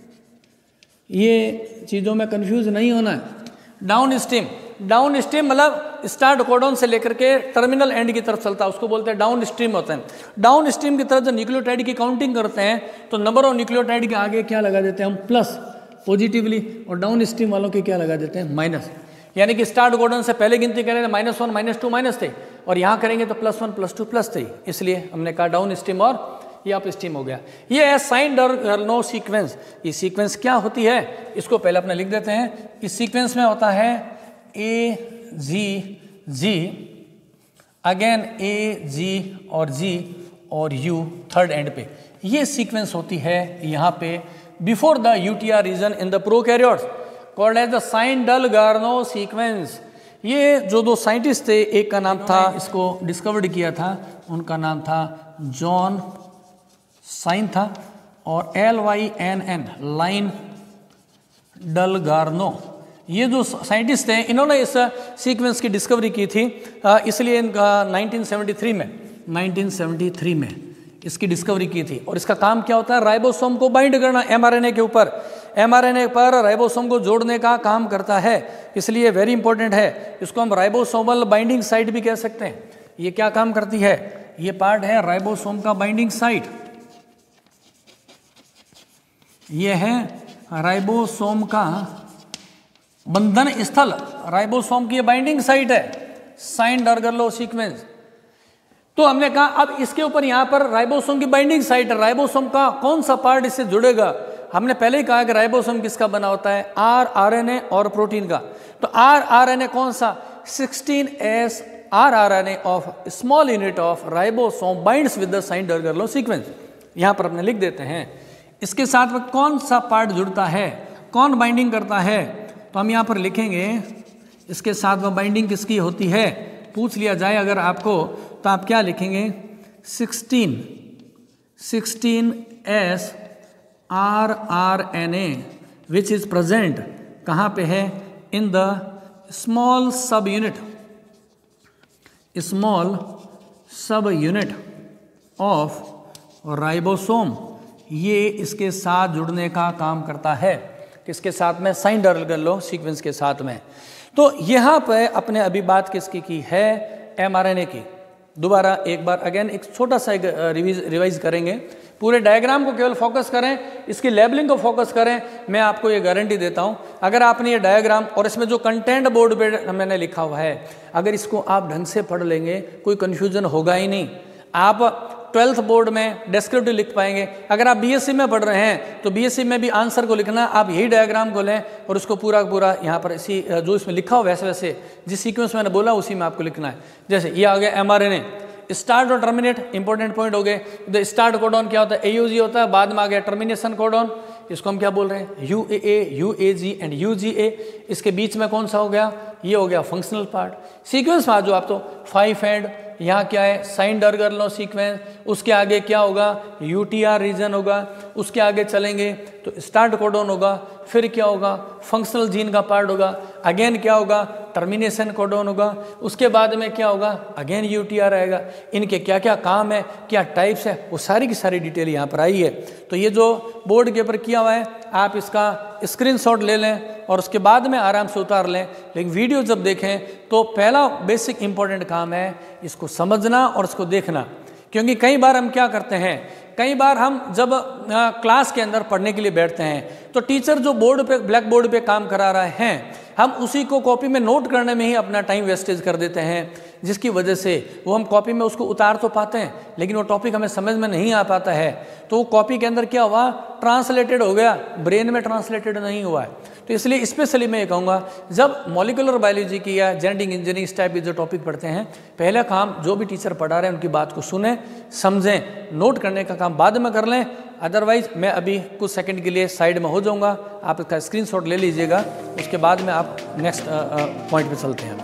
ये चीज़ों में कंफ्यूज नहीं होना है। डाउन स्ट्रीम मतलब स्टार्ट कोडॉन से लेकर के टर्मिनल एंड की तरफ चलता है, उसको बोलते हैं डाउन स्ट्रीम होता है। डाउन स्ट्रीम की तरफ जब न्यूक्लियोटाइड की काउंटिंग करते हैं तो नंबर ऑफ न्यूक्लियोटाइड के आगे क्या लगा देते हैं हम, प्लस पॉजिटिवली, और डाउन स्ट्रीम वालों के क्या लगा देते हैं, माइनस। यानी कि स्टार्ट कोडॉन से पहले गिनती करें तो -1 -2 माइनस थे, और यहाँ करेंगे तो +1 +2 प्लस थे, इसलिए हमने कहा डाउन स्ट्रीम और ये अप स्ट्रीम हो गया। ये है साइन डर्नो सीक्वेंस। ये सीक्वेंस क्या होती है इसको पहले अपने लिख देते हैं। इस सीक्वेंस में होता है AG, अगेन AG और G और U थर्ड एंड पे। ये सीक्वेंस होती है यहाँ पे before the UTR region in the prokaryotes called as the Shine Dalgarno sequence. ये जो दो साइंटिस्ट थे, एक का नाम था, इसको डिस्कवर्ड किया था, उनका नाम था जॉन साइन था, और LYNN लाइन डल गार्नो। ये जो साइंटिस्ट थे इन्होंने इस सीक्वेंस की डिस्कवरी की थी, इसलिए इनका 1973 में इसकी डिस्कवरी की थी। और इसका काम क्या होता है, राइबोसोम को बाइंड करना mRNA के ऊपर, mRNA पर राइबोसोम को जोड़ने का काम करता है, इसलिए वेरी इंपॉर्टेंट है। इसको हम राइबोसोमल बाइंडिंग साइट भी कह सकते हैं। ये क्या काम करती है, ये पार्ट है राइबोसोम का बाइंडिंग साइट। ये है राइबोसोम का बंधन स्थल, राइबोसोम की बाइंडिंग साइट है, साइन डर्गरलो सीक्वेंस। तो हमने कहा अब इसके ऊपर यहाँ पर राइबोसोम की बाइंडिंग साइट है, राइबोसोम का कौन सा पार्ट इससे जुड़ेगा। हमने पहले ही कहा कि राइबोसोम किसका बना होता है, rRNA और प्रोटीन का। तो rRNA कौन सा, 16S rRNA of small unit of ribosome binds with the Shine Dalgarno sequence. यहाँ पर अपने लिख देते हैं इसके साथ में कौन सा पार्ट जुड़ता है, कौन बाइंडिंग करता है। तो हम यहाँ पर लिखेंगे इसके साथ में बाइंडिंग किसकी होती है, पूछ लिया जाए अगर आपको तो आप क्या लिखेंगे, 16S rRNA which is present कहाँ पे है, इन द स्मॉल सब यूनिट ऑफ राइबोसोम। ये इसके साथ जुड़ने का काम करता है, किसके साथ में, साइन डर्गरलो सीक्वेंस के साथ में। तो यहाँ पे अपने अभी बात किसकी की है, mRNA की। दोबारा एक बार अगेन एक छोटा सा रिवाइज करेंगे। पूरे डायग्राम को केवल फोकस करें, इसकी लेबलिंग को फोकस करें। मैं आपको ये गारंटी देता हूँ अगर आपने ये डायग्राम और इसमें जो कंटेंट बोर्ड पे मैंने लिखा हुआ है, अगर इसको आप ढंग से पढ़ लेंगे कोई कन्फ्यूजन होगा ही नहीं। आप 12th बोर्ड में डिस्क्रिप्टिव लिख पाएंगे। अगर आप BSc में पढ़ रहे हैं तो BSc में भी आंसर को लिखना, आप यही डायग्राम को लें और उसको पूरा यहाँ पर इसी जो इसमें लिखा हो वैसे वैसे जिस सीक्वेंस मैंने बोला उसी में आपको लिखना है। जैसे ये आ गया mRNA, स्टार्ट और टर्मिनेट इंपॉर्टेंट पॉइंट हो गए। तो स्टार्ट कोडॉन क्या होता है, AUG होता है, बाद में आ गया टर्मिनेशन कोडॉन, इसको हम क्या बोल रहे हैं, UAA, UAG एंड UGA। इसके बीच में कौन सा हो गया, ये हो गया फंक्शनल पार्ट। सीक्वेंस में आ जाओ आप तो 5 एंड यहाँ क्या है, साइन डर्गरलो सीक्वेंस। उसके आगे क्या होगा, UTR रीजन होगा। उसके आगे चलेंगे तो स्टार्ट कोडॉन होगा, फिर क्या होगा, फंक्शनल जीन का पार्ट होगा, अगेन क्या होगा, टर्मिनेशन कोडॉन होगा। उसके बाद में क्या होगा, अगेन UTR आएगा। इनके क्या क्या काम है, क्या टाइप्स है, वो सारी की सारी डिटेल यहाँ पर आई है। तो ये जो बोर्ड के ऊपर किया हुआ है आप इसका स्क्रीनशॉट ले लें और उसके बाद में आराम से उतार लें। लेकिन वीडियो जब देखें तो पहला बेसिक इंपॉर्टेंट काम है इसको समझना और इसको देखना। क्योंकि कई बार हम क्या करते हैं, कई बार हम जब क्लास के अंदर पढ़ने के लिए बैठते हैं तो टीचर जो बोर्ड पे, ब्लैक बोर्ड पे काम करा रहे हैं, हम उसी को कॉपी में नोट करने में ही अपना टाइम वेस्टेज कर देते हैं, जिसकी वजह से वो हम कॉपी में उसको उतार तो पाते हैं लेकिन वो टॉपिक हमें समझ में नहीं आ पाता है। तो वो कॉपी के अंदर क्या हुआ, ट्रांसलेटेड हो गया, ब्रेन में ट्रांसलेटेड नहीं हुआ है। तो इसलिए स्पेशली मैं ये कहूँगा जब मॉलिक्यूलर बायोलॉजी की या जेनेटिक इंजीनियरिंग इस टाइप के जो टॉपिक पढ़ते हैं, पहला काम जो भी टीचर पढ़ा रहे हैं उनकी बात को सुने, समझें, नोट करने का काम बाद में कर लें। अदरवाइज मैं अभी कुछ सेकंड के लिए साइड में हो जाऊंगा, आप इसका स्क्रीनशॉट ले लीजिएगा, उसके बाद में आप नेक्स्ट पॉइंट पे चलते हैं।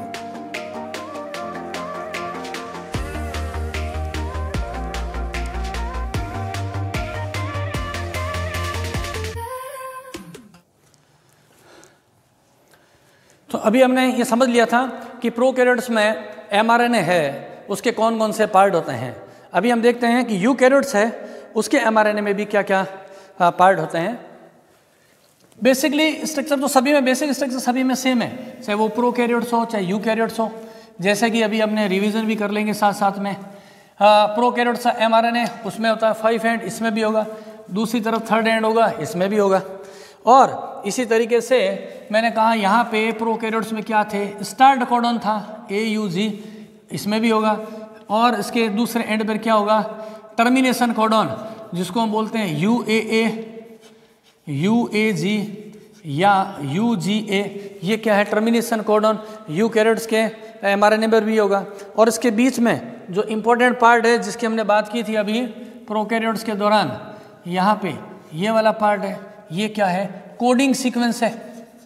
तो तो अभी हमने ये समझ लिया था कि प्रोकैरियोट्स में mRNA है, उसके कौन कौन से पार्ट होते हैं। अभी हम देखते हैं कि यूकैरियोट्स है, उसके mRNA में भी क्या क्या पार्ट होते हैं। बेसिकली स्ट्रक्चर तो सभी में, बेसिक स्ट्रक्चर सभी में सेम है, चाहे वो प्रोकैरियोट्स हो चाहे यूकैरियोट्स हो। जैसे कि अभी हमने रिवीजन भी कर लेंगे साथ साथ में। प्रोकैरियोट्स का mRNA उसमें होता है 5 एंड, इसमें भी होगा, दूसरी तरफ 3rd एंड होगा, इसमें भी होगा। और इसी तरीके से मैंने कहा यहाँ पे प्रोकैरियोट्स में क्या थे, स्टार्ट कोडॉन था AUG, इसमें भी होगा। और इसके दूसरे एंड पर क्या होगा, टर्मिनेशन कोडॉन, जिसको हम बोलते हैं UAA, UAG या UGA। ये क्या है, टर्मिनेशन कोडॉन, यूकैरियोट्स के mRNA पर भी होगा। और इसके बीच में जो इम्पोर्टेंट पार्ट है जिसकी हमने बात की थी अभी प्रोकैरियोट्स के दौरान, यहाँ पे ये वाला पार्ट है, ये क्या है, कोडिंग सीक्वेंस है।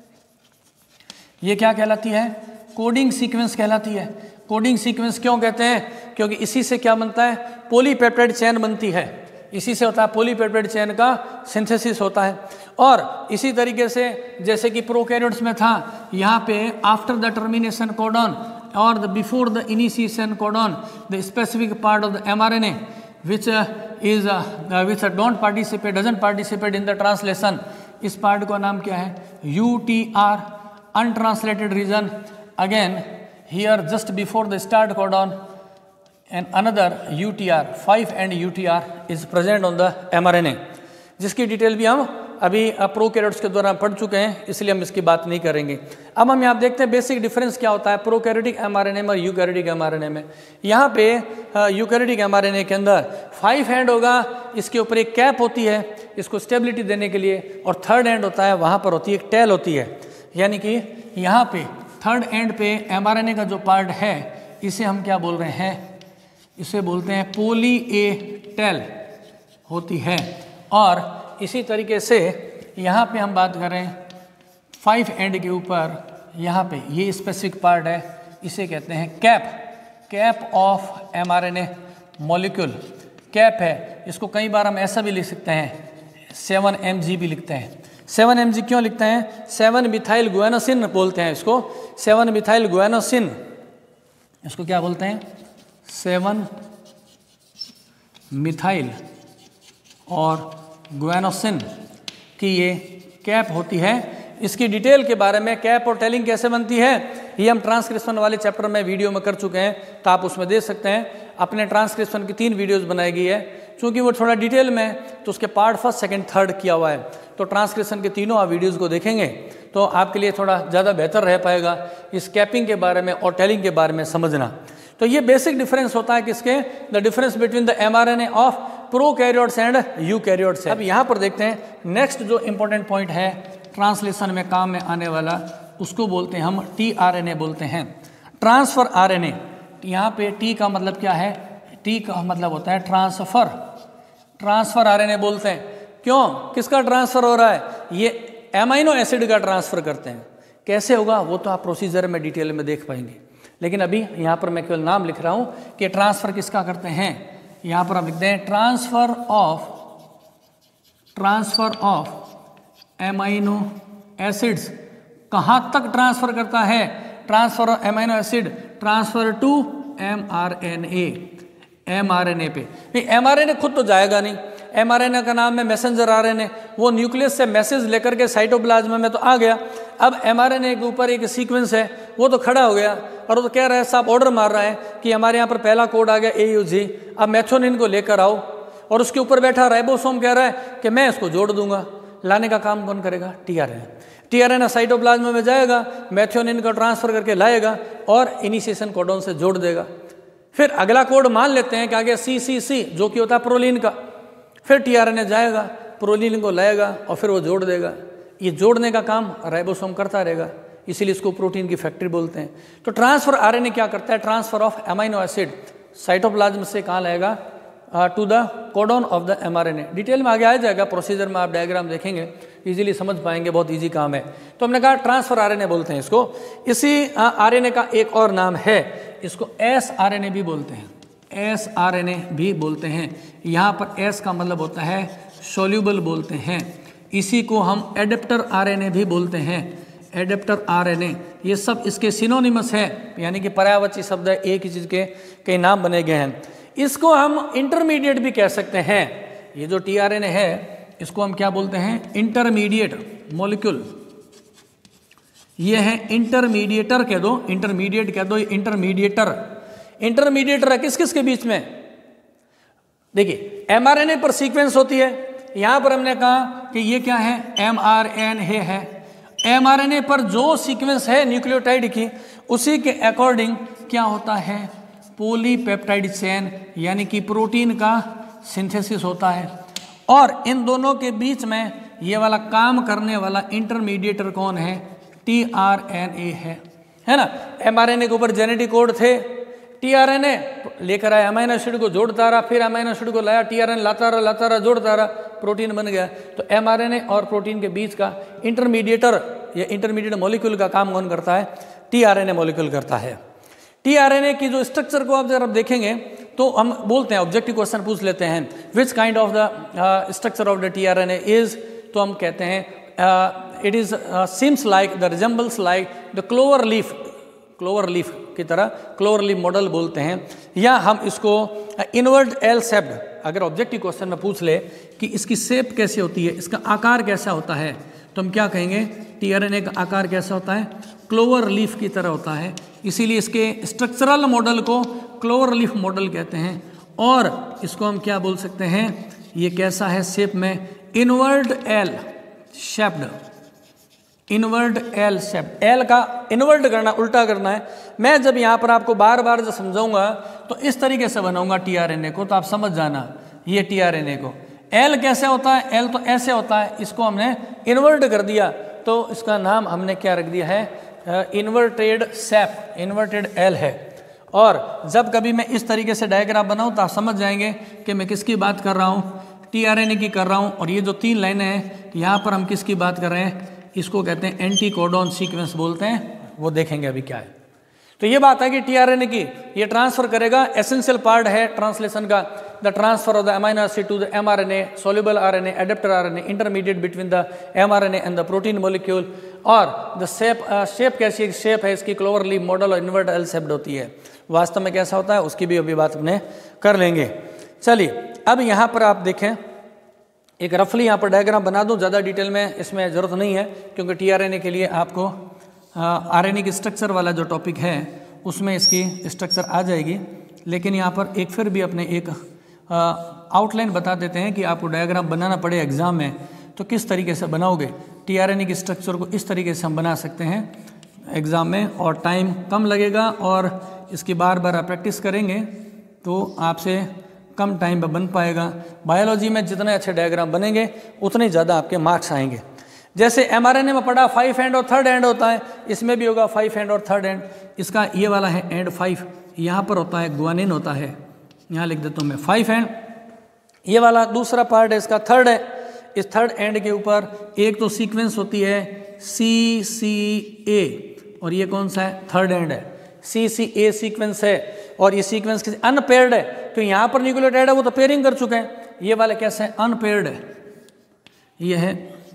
ये क्या कहलाती है, कोडिंग सीक्वेंस कहलाती है। कोडिंग सीक्वेंस क्यों कहते हैं, क्योंकि इसी से क्या बनता है, पॉलीपेप्टाइड चेन बनती है, इसी से होता है पॉलीपेप्टाइड चेन का सिंथेसिस होता है। और इसी तरीके से जैसे कि प्रोकैरियोट्स में था, यहाँ पे आफ्टर द टर्मिनेशन कोडॉन और the before the initiation codon the specific part of the mRNA which doesn't participate in the translation, इस पार्ट का नाम क्या है, UTR, untranslated region। Again here just before the start codon and another UTR, 5 and UTR is present on the mRNA, जिसकी detail भी हम अभी prokaryotes के दौरान पढ़ चुके हैं, इसलिए हम इसकी बात नहीं करेंगे। अब हम यहाँ देखते हैं बेसिक डिफरेंस क्या होता है प्रोकैरियोटिक mRNA में और यूकैरियोटिक mRNA में। यहाँ पे यूकैरियोटिक mRNA के अंदर 5 एंड होगा, इसके ऊपर एक कैप होती है इसको स्टेबिलिटी देने के लिए, और 3rd एंड होता है, वहाँ पर होती है एक टेल होती है। यानी कि यहाँ पे 3rd एंड पे mRNA का जो पार्ट है इसे हम क्या बोल रहे हैं, इसे बोलते हैं पोली ए टेल होती है। और इसी तरीके से यहाँ पे हम बात करें 5 एंड के ऊपर, यहाँ पे ये स्पेसिफिक पार्ट है, इसे कहते हैं cap, cap of mRNA molecule, cap है। इसको कई बार हम ऐसा भी लिख सकते हैं 7mg भी लिखते हैं। 7mg क्यों लिखते हैं, 7 मिथाइल गुआनोसिन बोलते हैं इसको, 7 मिथाइल गुआनोसिन, इसको क्या बोलते हैं, 7 मिथाइल और गुआनोसिन की ये कैप होती है। इसकी डिटेल के बारे में, कैप और टेलिंग कैसे बनती है, ये हम ट्रांसक्रिप्शन वाले चैप्टर में वीडियो में कर चुके हैं, तो आप उसमें देख सकते हैं। अपने ट्रांसक्रिप्शन की 3 वीडियोस बनाई गई है, क्योंकि वो थोड़ा डिटेल में तो उसके पार्ट 1st, 2nd, 3rd किया हुआ है, तो ट्रांसक्रिप्शन के तीनों आप वीडियोज़ को देखेंगे तो आपके लिए थोड़ा ज़्यादा बेहतर रह पाएगा इस कैपिंग के बारे में और टेलिंग के बारे में समझना। तो ये बेसिक डिफरेंस होता है किसके, the difference between the mRNA of prokaryotes and eukaryotes है। अब यहाँ पर देखते हैं नेक्स्ट जो इंपॉर्टेंट पॉइंट है ट्रांसलेशन में काम में आने वाला, उसको बोलते हैं हम tRNA बोलते हैं, ट्रांसफर RNA। यहाँ पे T का मतलब क्या है, T का मतलब होता है ट्रांसफर, ट्रांसफर RNA बोलते हैं। क्यों, किसका ट्रांसफर हो रहा है, ये एमाइनो एसिड का ट्रांसफर करते हैं। कैसे होगा वो तो आप प्रोसीजर में डिटेल में देख पाएंगे, लेकिन अभी यहाँ पर मैं केवल नाम लिख रहा हूँ कि ट्रांसफर किसका करते हैं। यहाँ पर हम लिखते हैं ट्रांसफर ऑफ एमाइनो एसिड्स, कहाँ तक ट्रांसफर करता है, transfer of amino acid, transfer to mRNA पे। mRNA खुद तो जाएगा नहीं, mRNA का नाम है मैसेंजर RNA, वो न्यूक्लियस से मैसेज लेकर के साइटोप्लाज्म में तो आ गया। अब mRNA के ऊपर एक सीक्वेंस है, वो तो खड़ा हो गया और वो तो कह रहा है, साहब ऑर्डर मार रहा है कि हमारे यहाँ पर पहला कोड आ गया AUG, अब मेथोनिन को लेकर आओ, और उसके ऊपर बैठा राइबोसोम कह रहा है कि मैं इसको जोड़ दूंगा। लाने का काम कौन करेगा, tRNA साइटोप्लाज्म में जाएगा, मेथोनिन को ट्रांसफर करके लाएगा और इनिशिएशन कोडॉन से जोड़ देगा। फिर अगला कोड मान लेते हैं कि आ गया CCC, जो कि होता है प्रोलीन का, फिर tRNA जाएगा, प्रोलीन को लाएगा और फिर वो जोड़ देगा। ये जोड़ने का काम राइबोसोम करता रहेगा, इसीलिए इसको प्रोटीन की फैक्ट्री बोलते हैं। तो ट्रांसफर RNA क्या करता है, transfer of amino acid cytoplasm से कहाँ लाएगा, to the codon of the mRNA। Detail में आगे आ जाएगा, प्रोसीजर में आप डायग्राम देखेंगे, इजीली समझ पाएंगे, बहुत इजी काम है। तो हमने कहा ट्रांसफर RNA बोलते हैं इसको। इसी RNA का एक और नाम है, इसको sRNA भी बोलते हैं, sRNA भी बोलते हैं। यहाँ पर S का मतलब होता है सोल्यूबल बोलते हैं। इसी को हम एडेप्टर RNA भी बोलते हैं, एडेप्टर RNA। ये सब इसके सिनोनिमस है, यानी कि पर्यायवाची शब्द है, एक ही चीज़ के कई नाम बने गए हैं। इसको हम इंटरमीडिएट भी कह सकते हैं। ये जो टीआरएनए है इसको हम क्या बोलते हैं? Intermediate molecule. ये है इंटरमीडिएटर कह दो, इंटरमीडिएट कह दो, इंटरमीडिएटर। इंटरमीडिएटर है किस किस के बीच में? देखिए एमआरएनए पर सीक्वेंस होती है, यहां पर हमने कहा कि ये क्या है? एमआरएनए है। एमआरएनए पर जो सीक्वेंस है न्यूक्लियोटाइड की, उसी के अकॉर्डिंग क्या होता है? पॉलीपेप्टाइड चेन, यानी कि प्रोटीन का सिंथेसिस होता है। और इन दोनों के बीच में ये वाला काम करने वाला इंटरमीडिएटर कौन है? टीआरएनए है ना। एमआरएनए के ऊपर जेनेटिक कोड थे, टीआरएनए लेकर आया, अमीनो एसिड को जोड़ता रहा, फिर अमीनो एसिड को लाया, टीआरएनए लाता रहा जोड़ता रहा, प्रोटीन बन गया। तो एमआरएनए और प्रोटीन के बीच का इंटरमीडिएटर या इंटरमीडिएट मॉलिक्यूल का काम कौन करता है? टीआरएनए मॉलिक्यूल करता है। टीआरएनए की जो स्ट्रक्चर को आप जरा देखेंगे तो हम बोलते हैं, ऑब्जेक्टिव क्वेश्चन पूछ लेते हैं, which kind of the structure of the tRNA is, तो हम कहते हैं it is seems like the resembles like the clover leaf की तरह, क्लोवर लीफ मॉडल बोलते हैं। या हम इसको इनवर्ट एल शेप्ड, अगर ऑब्जेक्टिव क्वेश्चन में पूछ ले कि इसकी शेप कैसे होती है, इसका आकार कैसा होता है, तो हम क्या कहेंगे? टीआरएनए का आकार कैसा होता है? क्लोवर लीफ की तरह होता है। इसीलिए इसके स्ट्रक्चरल मॉडल को क्लोवर लीफ मॉडल कहते हैं। और इसको हम क्या बोल सकते हैं? ये कैसा है शेप में? Invert L shaped, invert L shape. L का इनवर्ट करना, उल्टा करना है। मैं जब यहाँ पर आपको बार बार जब समझाऊंगा तो इस तरीके से बनाऊंगा टीआरएनए को, तो आप समझ जाना ये टीआरएनए को। एल कैसे होता है? एल तो ऐसे होता है, इसको हमने इन्वर्ट कर दिया तो इसका नाम हमने क्या रख दिया है? इन्वर्टेड शेप, इन्वर्टेड एल है। और जब कभी मैं इस तरीके से डायग्राम बनाऊं तो आप समझ जाएंगे कि मैं किसकी बात कर रहा हूं? टीआरएनए की कर रहा हूं। और ये जो 3 लाइनें हैं यहाँ पर हम किसकी बात कर रहे हैं? इसको कहते हैं एंटी कोडॉन सीक्वेंस बोलते हैं, वो देखेंगे अभी क्या है। तो ये बात है कि टीआरएनए की ये ट्रांसफर करेगा, एसेंशियल पार्ट है ट्रांसलेशन का, the transfer of the amino acid to the mRNA, soluble RNA, adaptor RNA, intermediate between the mRNA and the protein molecule. और द शेप कैसी शेप है इसकी? क्लोवर लीफ मॉडल और invert L shaped होती है। वास्तव में कैसा होता है उसकी भी अभी बात अपने कर लेंगे। चलिए अब यहाँ पर आप देखें, एक रफली यहाँ पर डायग्राम बना दूँ, ज़्यादा डिटेल में इसमें ज़रूरत नहीं है, क्योंकि टीआरएनए के लिए आपको आरएनए की स्ट्रक्चर वाला जो टॉपिक है उसमें इसकी स्ट्रक्चर आ जाएगी। लेकिन यहाँ पर एक फिर भी अपने एक आउटलाइन बता देते हैं कि आपको डायग्राम बनाना पड़े एग्ज़ाम में तो किस तरीके से बनाओगे। टीआरएनए की स्ट्रक्चर को इस तरीके से हम बना सकते हैं एग्ज़ाम में, और टाइम कम लगेगा और इसकी बार बार आप प्रैक्टिस करेंगे तो आपसे कम टाइम में बन पाएगा। बायोलॉजी में जितने अच्छे डायग्राम बनेंगे उतने ज़्यादा आपके मार्क्स आएंगे। जैसे एमआरएनए में पढ़ा 5 एंड और 3rd एंड होता है, इसमें भी होगा 5 एंड और 3rd एंड। इसका ये वाला है एंड 5, यहाँ पर होता है ग्वानिन होता है, यहाँ लिख देता हूँ मैं 5 एंड। ये वाला दूसरा पार्ट है इसका 3rd है। इस 3rd एंड के ऊपर एक तो सीक्वेंस होती है CCA, और ये कौन सा है? 3rd एंड है। CCA सीक्वेंस है और ये सीक्वेंस किसी अनपेयर्ड है, तो यहाँ पर न्यूक्लियोटाइड है वो तो पेयरिंग कर चुके हैं। ये वाला कैसा है? अनपेयर्ड है। ये है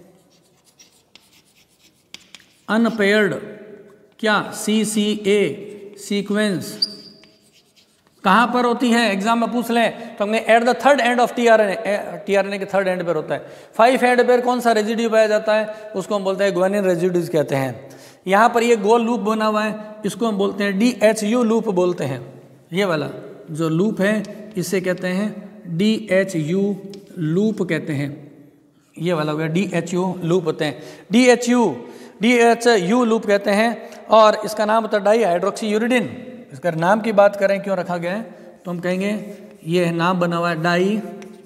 अनपेयर्ड, क्या? CCA सीक्वेंस कहाँ पर होती है? एग्जाम में पूछ लें तो हमने at the 3rd end of tRNA, tRNA के 3rd एंड पर होता है। 5 एंड पर कौन सा रेजिड्यू पाया जाता है? उसको हम बोलते हैं ग्वानिन रेजिड्यूज कहते हैं। यहाँ पर ये गोल लूप बना हुआ है, इसको हम बोलते हैं DHU लूप बोलते हैं। ये वाला जो लूप है इसे कहते हैं DHU लूप कहते हैं। ये वाला हो गया DHU लूप होते हैं, DHU लूप कहते हैं। और इसका नाम होता है डाई हाइड्रोक्सी यूरिडिन। इसका नाम की बात करें क्यों रखा गया है तो हम कहेंगे ये नाम बना हुआ है डाई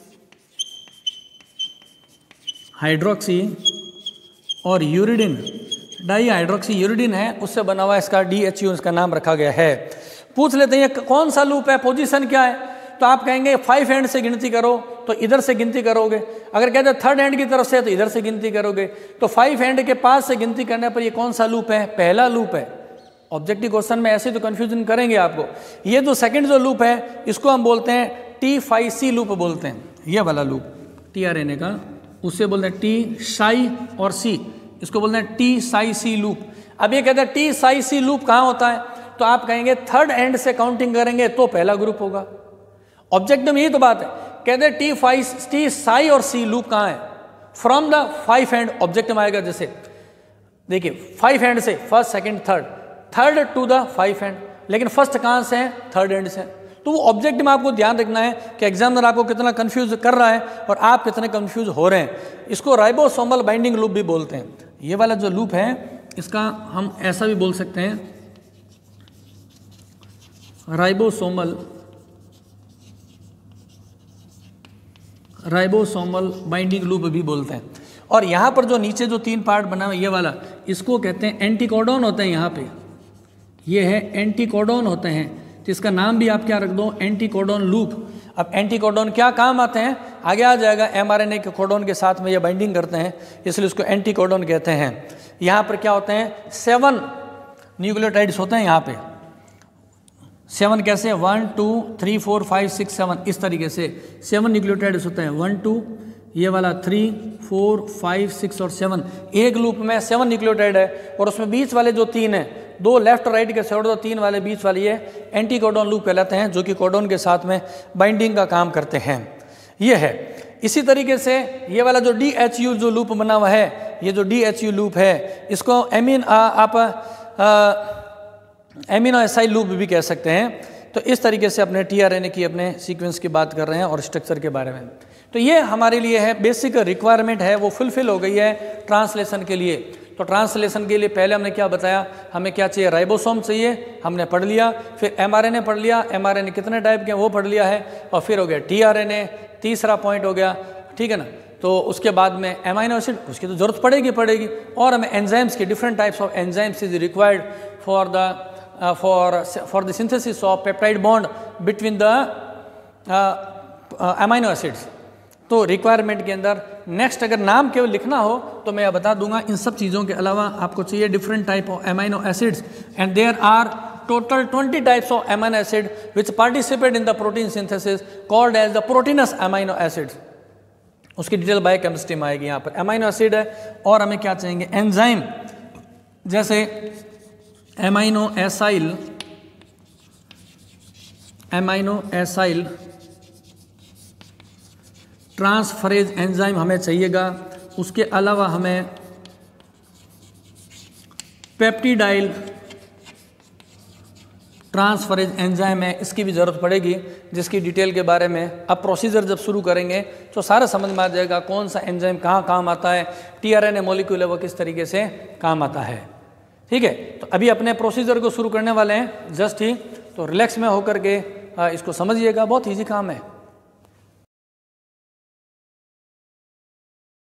हाइड्रोक्सी और यूरिडिन। डाई हाइड्रोक्सी यूरिडिन है, उससे बना हुआ इसका DHU इसका नाम रखा गया है। पूछ लेते हैं कौन सा लूप है, पोजीशन क्या है, तो आप कहेंगे 5 एंड से गिनती करो तो इधर से गिनती करोगे। अगर कहते हैं 3rd एंड की तरफ से तो इधर से गिनती करोगे। तो 5 एंड के पास से गिनती करने पर ये कौन सा लूप है? पहला लूप है। ऑब्जेक्टिव क्वेश्चन में ऐसे तो कंफ्यूजन करेंगे आपको। ये जो सेकंड जो लूप है इसको हम बोलते हैं T5C लूप बोलते हैं। ये वाला लूप टीआरएनए का, उससे बोलते हैं T साई और C, इसको बोलते हैं T साई C लूप। अब ये कहते हैं टी साई सी लूप कहाँ होता है, तो आप कहेंगे थर्ड एंड से काउंटिंग करेंगे तो पहला ग्रुप होगा। ऑब्जेक्टिव में यही तो बात है, कहते हैं टी साई और सी लूप कहाँ है, फ्रॉम द 5 एंड ऑब्जेक्टिव आएगा। जैसे देखिए 5 एंड से first second third to the 5 end, लेकिन फर्स्ट कहाँ से है, थर्ड एंड से। तो वो ऑब्जेक्ट में आपको ध्यान रखना है कि एग्जामिनर आपको कितना कंफ्यूज कर रहा है और आप कितने कंफ्यूज हो रहे हैं। इसको राइबोसोमल बाइंडिंग लूप भी बोलते हैं। ये वाला जो लूप है इसका हम ऐसा भी बोल सकते हैं, राइबोसोमल बाइंडिंग लूप भी बोलते हैं। और यहाँ पर जो नीचे जो 3 पार्ट बना हुआ ये वाला, इसको कहते हैं एंटीकोडॉन होते हैं। यहाँ पे ये है एंटीकोडॉन होते हैं, तो इसका नाम भी आप क्या रख दो, एंटीकोडॉन लूप। अब एंटीकोडॉन क्या काम आते हैं आगे आ जाएगा, mRNA के कोडॉन के साथ में ये बाइंडिंग करते हैं, इसलिए उसको एंटीकोडॉन कहते हैं। यहाँ पर क्या होते हैं, 7 न्यूक्लियोटाइड्स होते हैं। यहाँ पे 7 कैसे, 1 2 3 4 5 6 7, इस तरीके से 7 न्यूक्लियोटाइड्स होते हैं। 1 2, ये वाला 3 4 5 6 और 7। एक लूप में 7 न्यूक्लियोटाइड है और उसमें बीच वाले जो 3 हैं, 2 लेफ्ट राइट के छोड़ दो, 3 वाले बीच वाले ये एंटीकोडॉन लूप कहलाते हैं, जो कि कोडॉन के साथ में बाइंडिंग का काम करते हैं। ये है। इसी तरीके से ये वाला जो DHU जो लूप बना हुआ है, ये जो DHU लूप है, इसको एमिनो एसाइल लूप भी कह सकते हैं। तो इस तरीके से अपने tRNA की अपने सीक्वेंस की बात कर रहे हैं और स्ट्रक्चर के बारे में। तो ये हमारे लिए है बेसिक रिक्वायरमेंट है, वो फुलफिल हो गई है ट्रांसलेशन के लिए। तो ट्रांसलेशन के लिए पहले हमने क्या बताया, हमें क्या चाहिए, राइबोसोम चाहिए, हमने पढ़ लिया। फिर mRNA पढ़ लिया, mRNA कितने टाइप के वो पढ़ लिया है। और फिर हो गया tRNA, तीसरा पॉइंट हो गया, ठीक है ना। तो उसके बाद में एमाइनो एसिड, उसकी तो जरूरत पड़ेगी। और हमें एंजाइम्स की different types of enzymes is required for the synthesis of peptide bond between the amino acids. तो रिक्वायरमेंट के अंदर नेक्स्ट अगर नाम केवल लिखना हो तो मैं बता दूंगा, इन सब चीज़ों के अलावा आपको चाहिए different type of amino acids, and there are total 20 types of amino acid which participate in the protein synthesis called as the proteinous amino acids. उसकी डिटेल बायोकेमिस्ट्री में आएगी। यहाँ पर अमाइनो एसिड है और हमें क्या चाहिए, एंजाइम, जैसे अमाइनो एसाइल ट्रांसफरेज एंजाइम हमें चाहिएगा। उसके अलावा हमें पेप्टिडाइल ट्रांसफरेज एंजाइम है, इसकी भी ज़रूरत पड़ेगी, जिसकी डिटेल के बारे में अब प्रोसीजर जब शुरू करेंगे तो सारा समझ में आ जाएगा कौन सा एंजाइम कहाँ काम आता है, tRNA मॉलिक्यूल है वो किस तरीके से काम आता है। ठीक है, तो अभी अपने प्रोसीजर को शुरू करने वाले हैं जस्ट ही, तो रिलैक्स में होकर के इसको समझिएगा, बहुत ईजी काम है।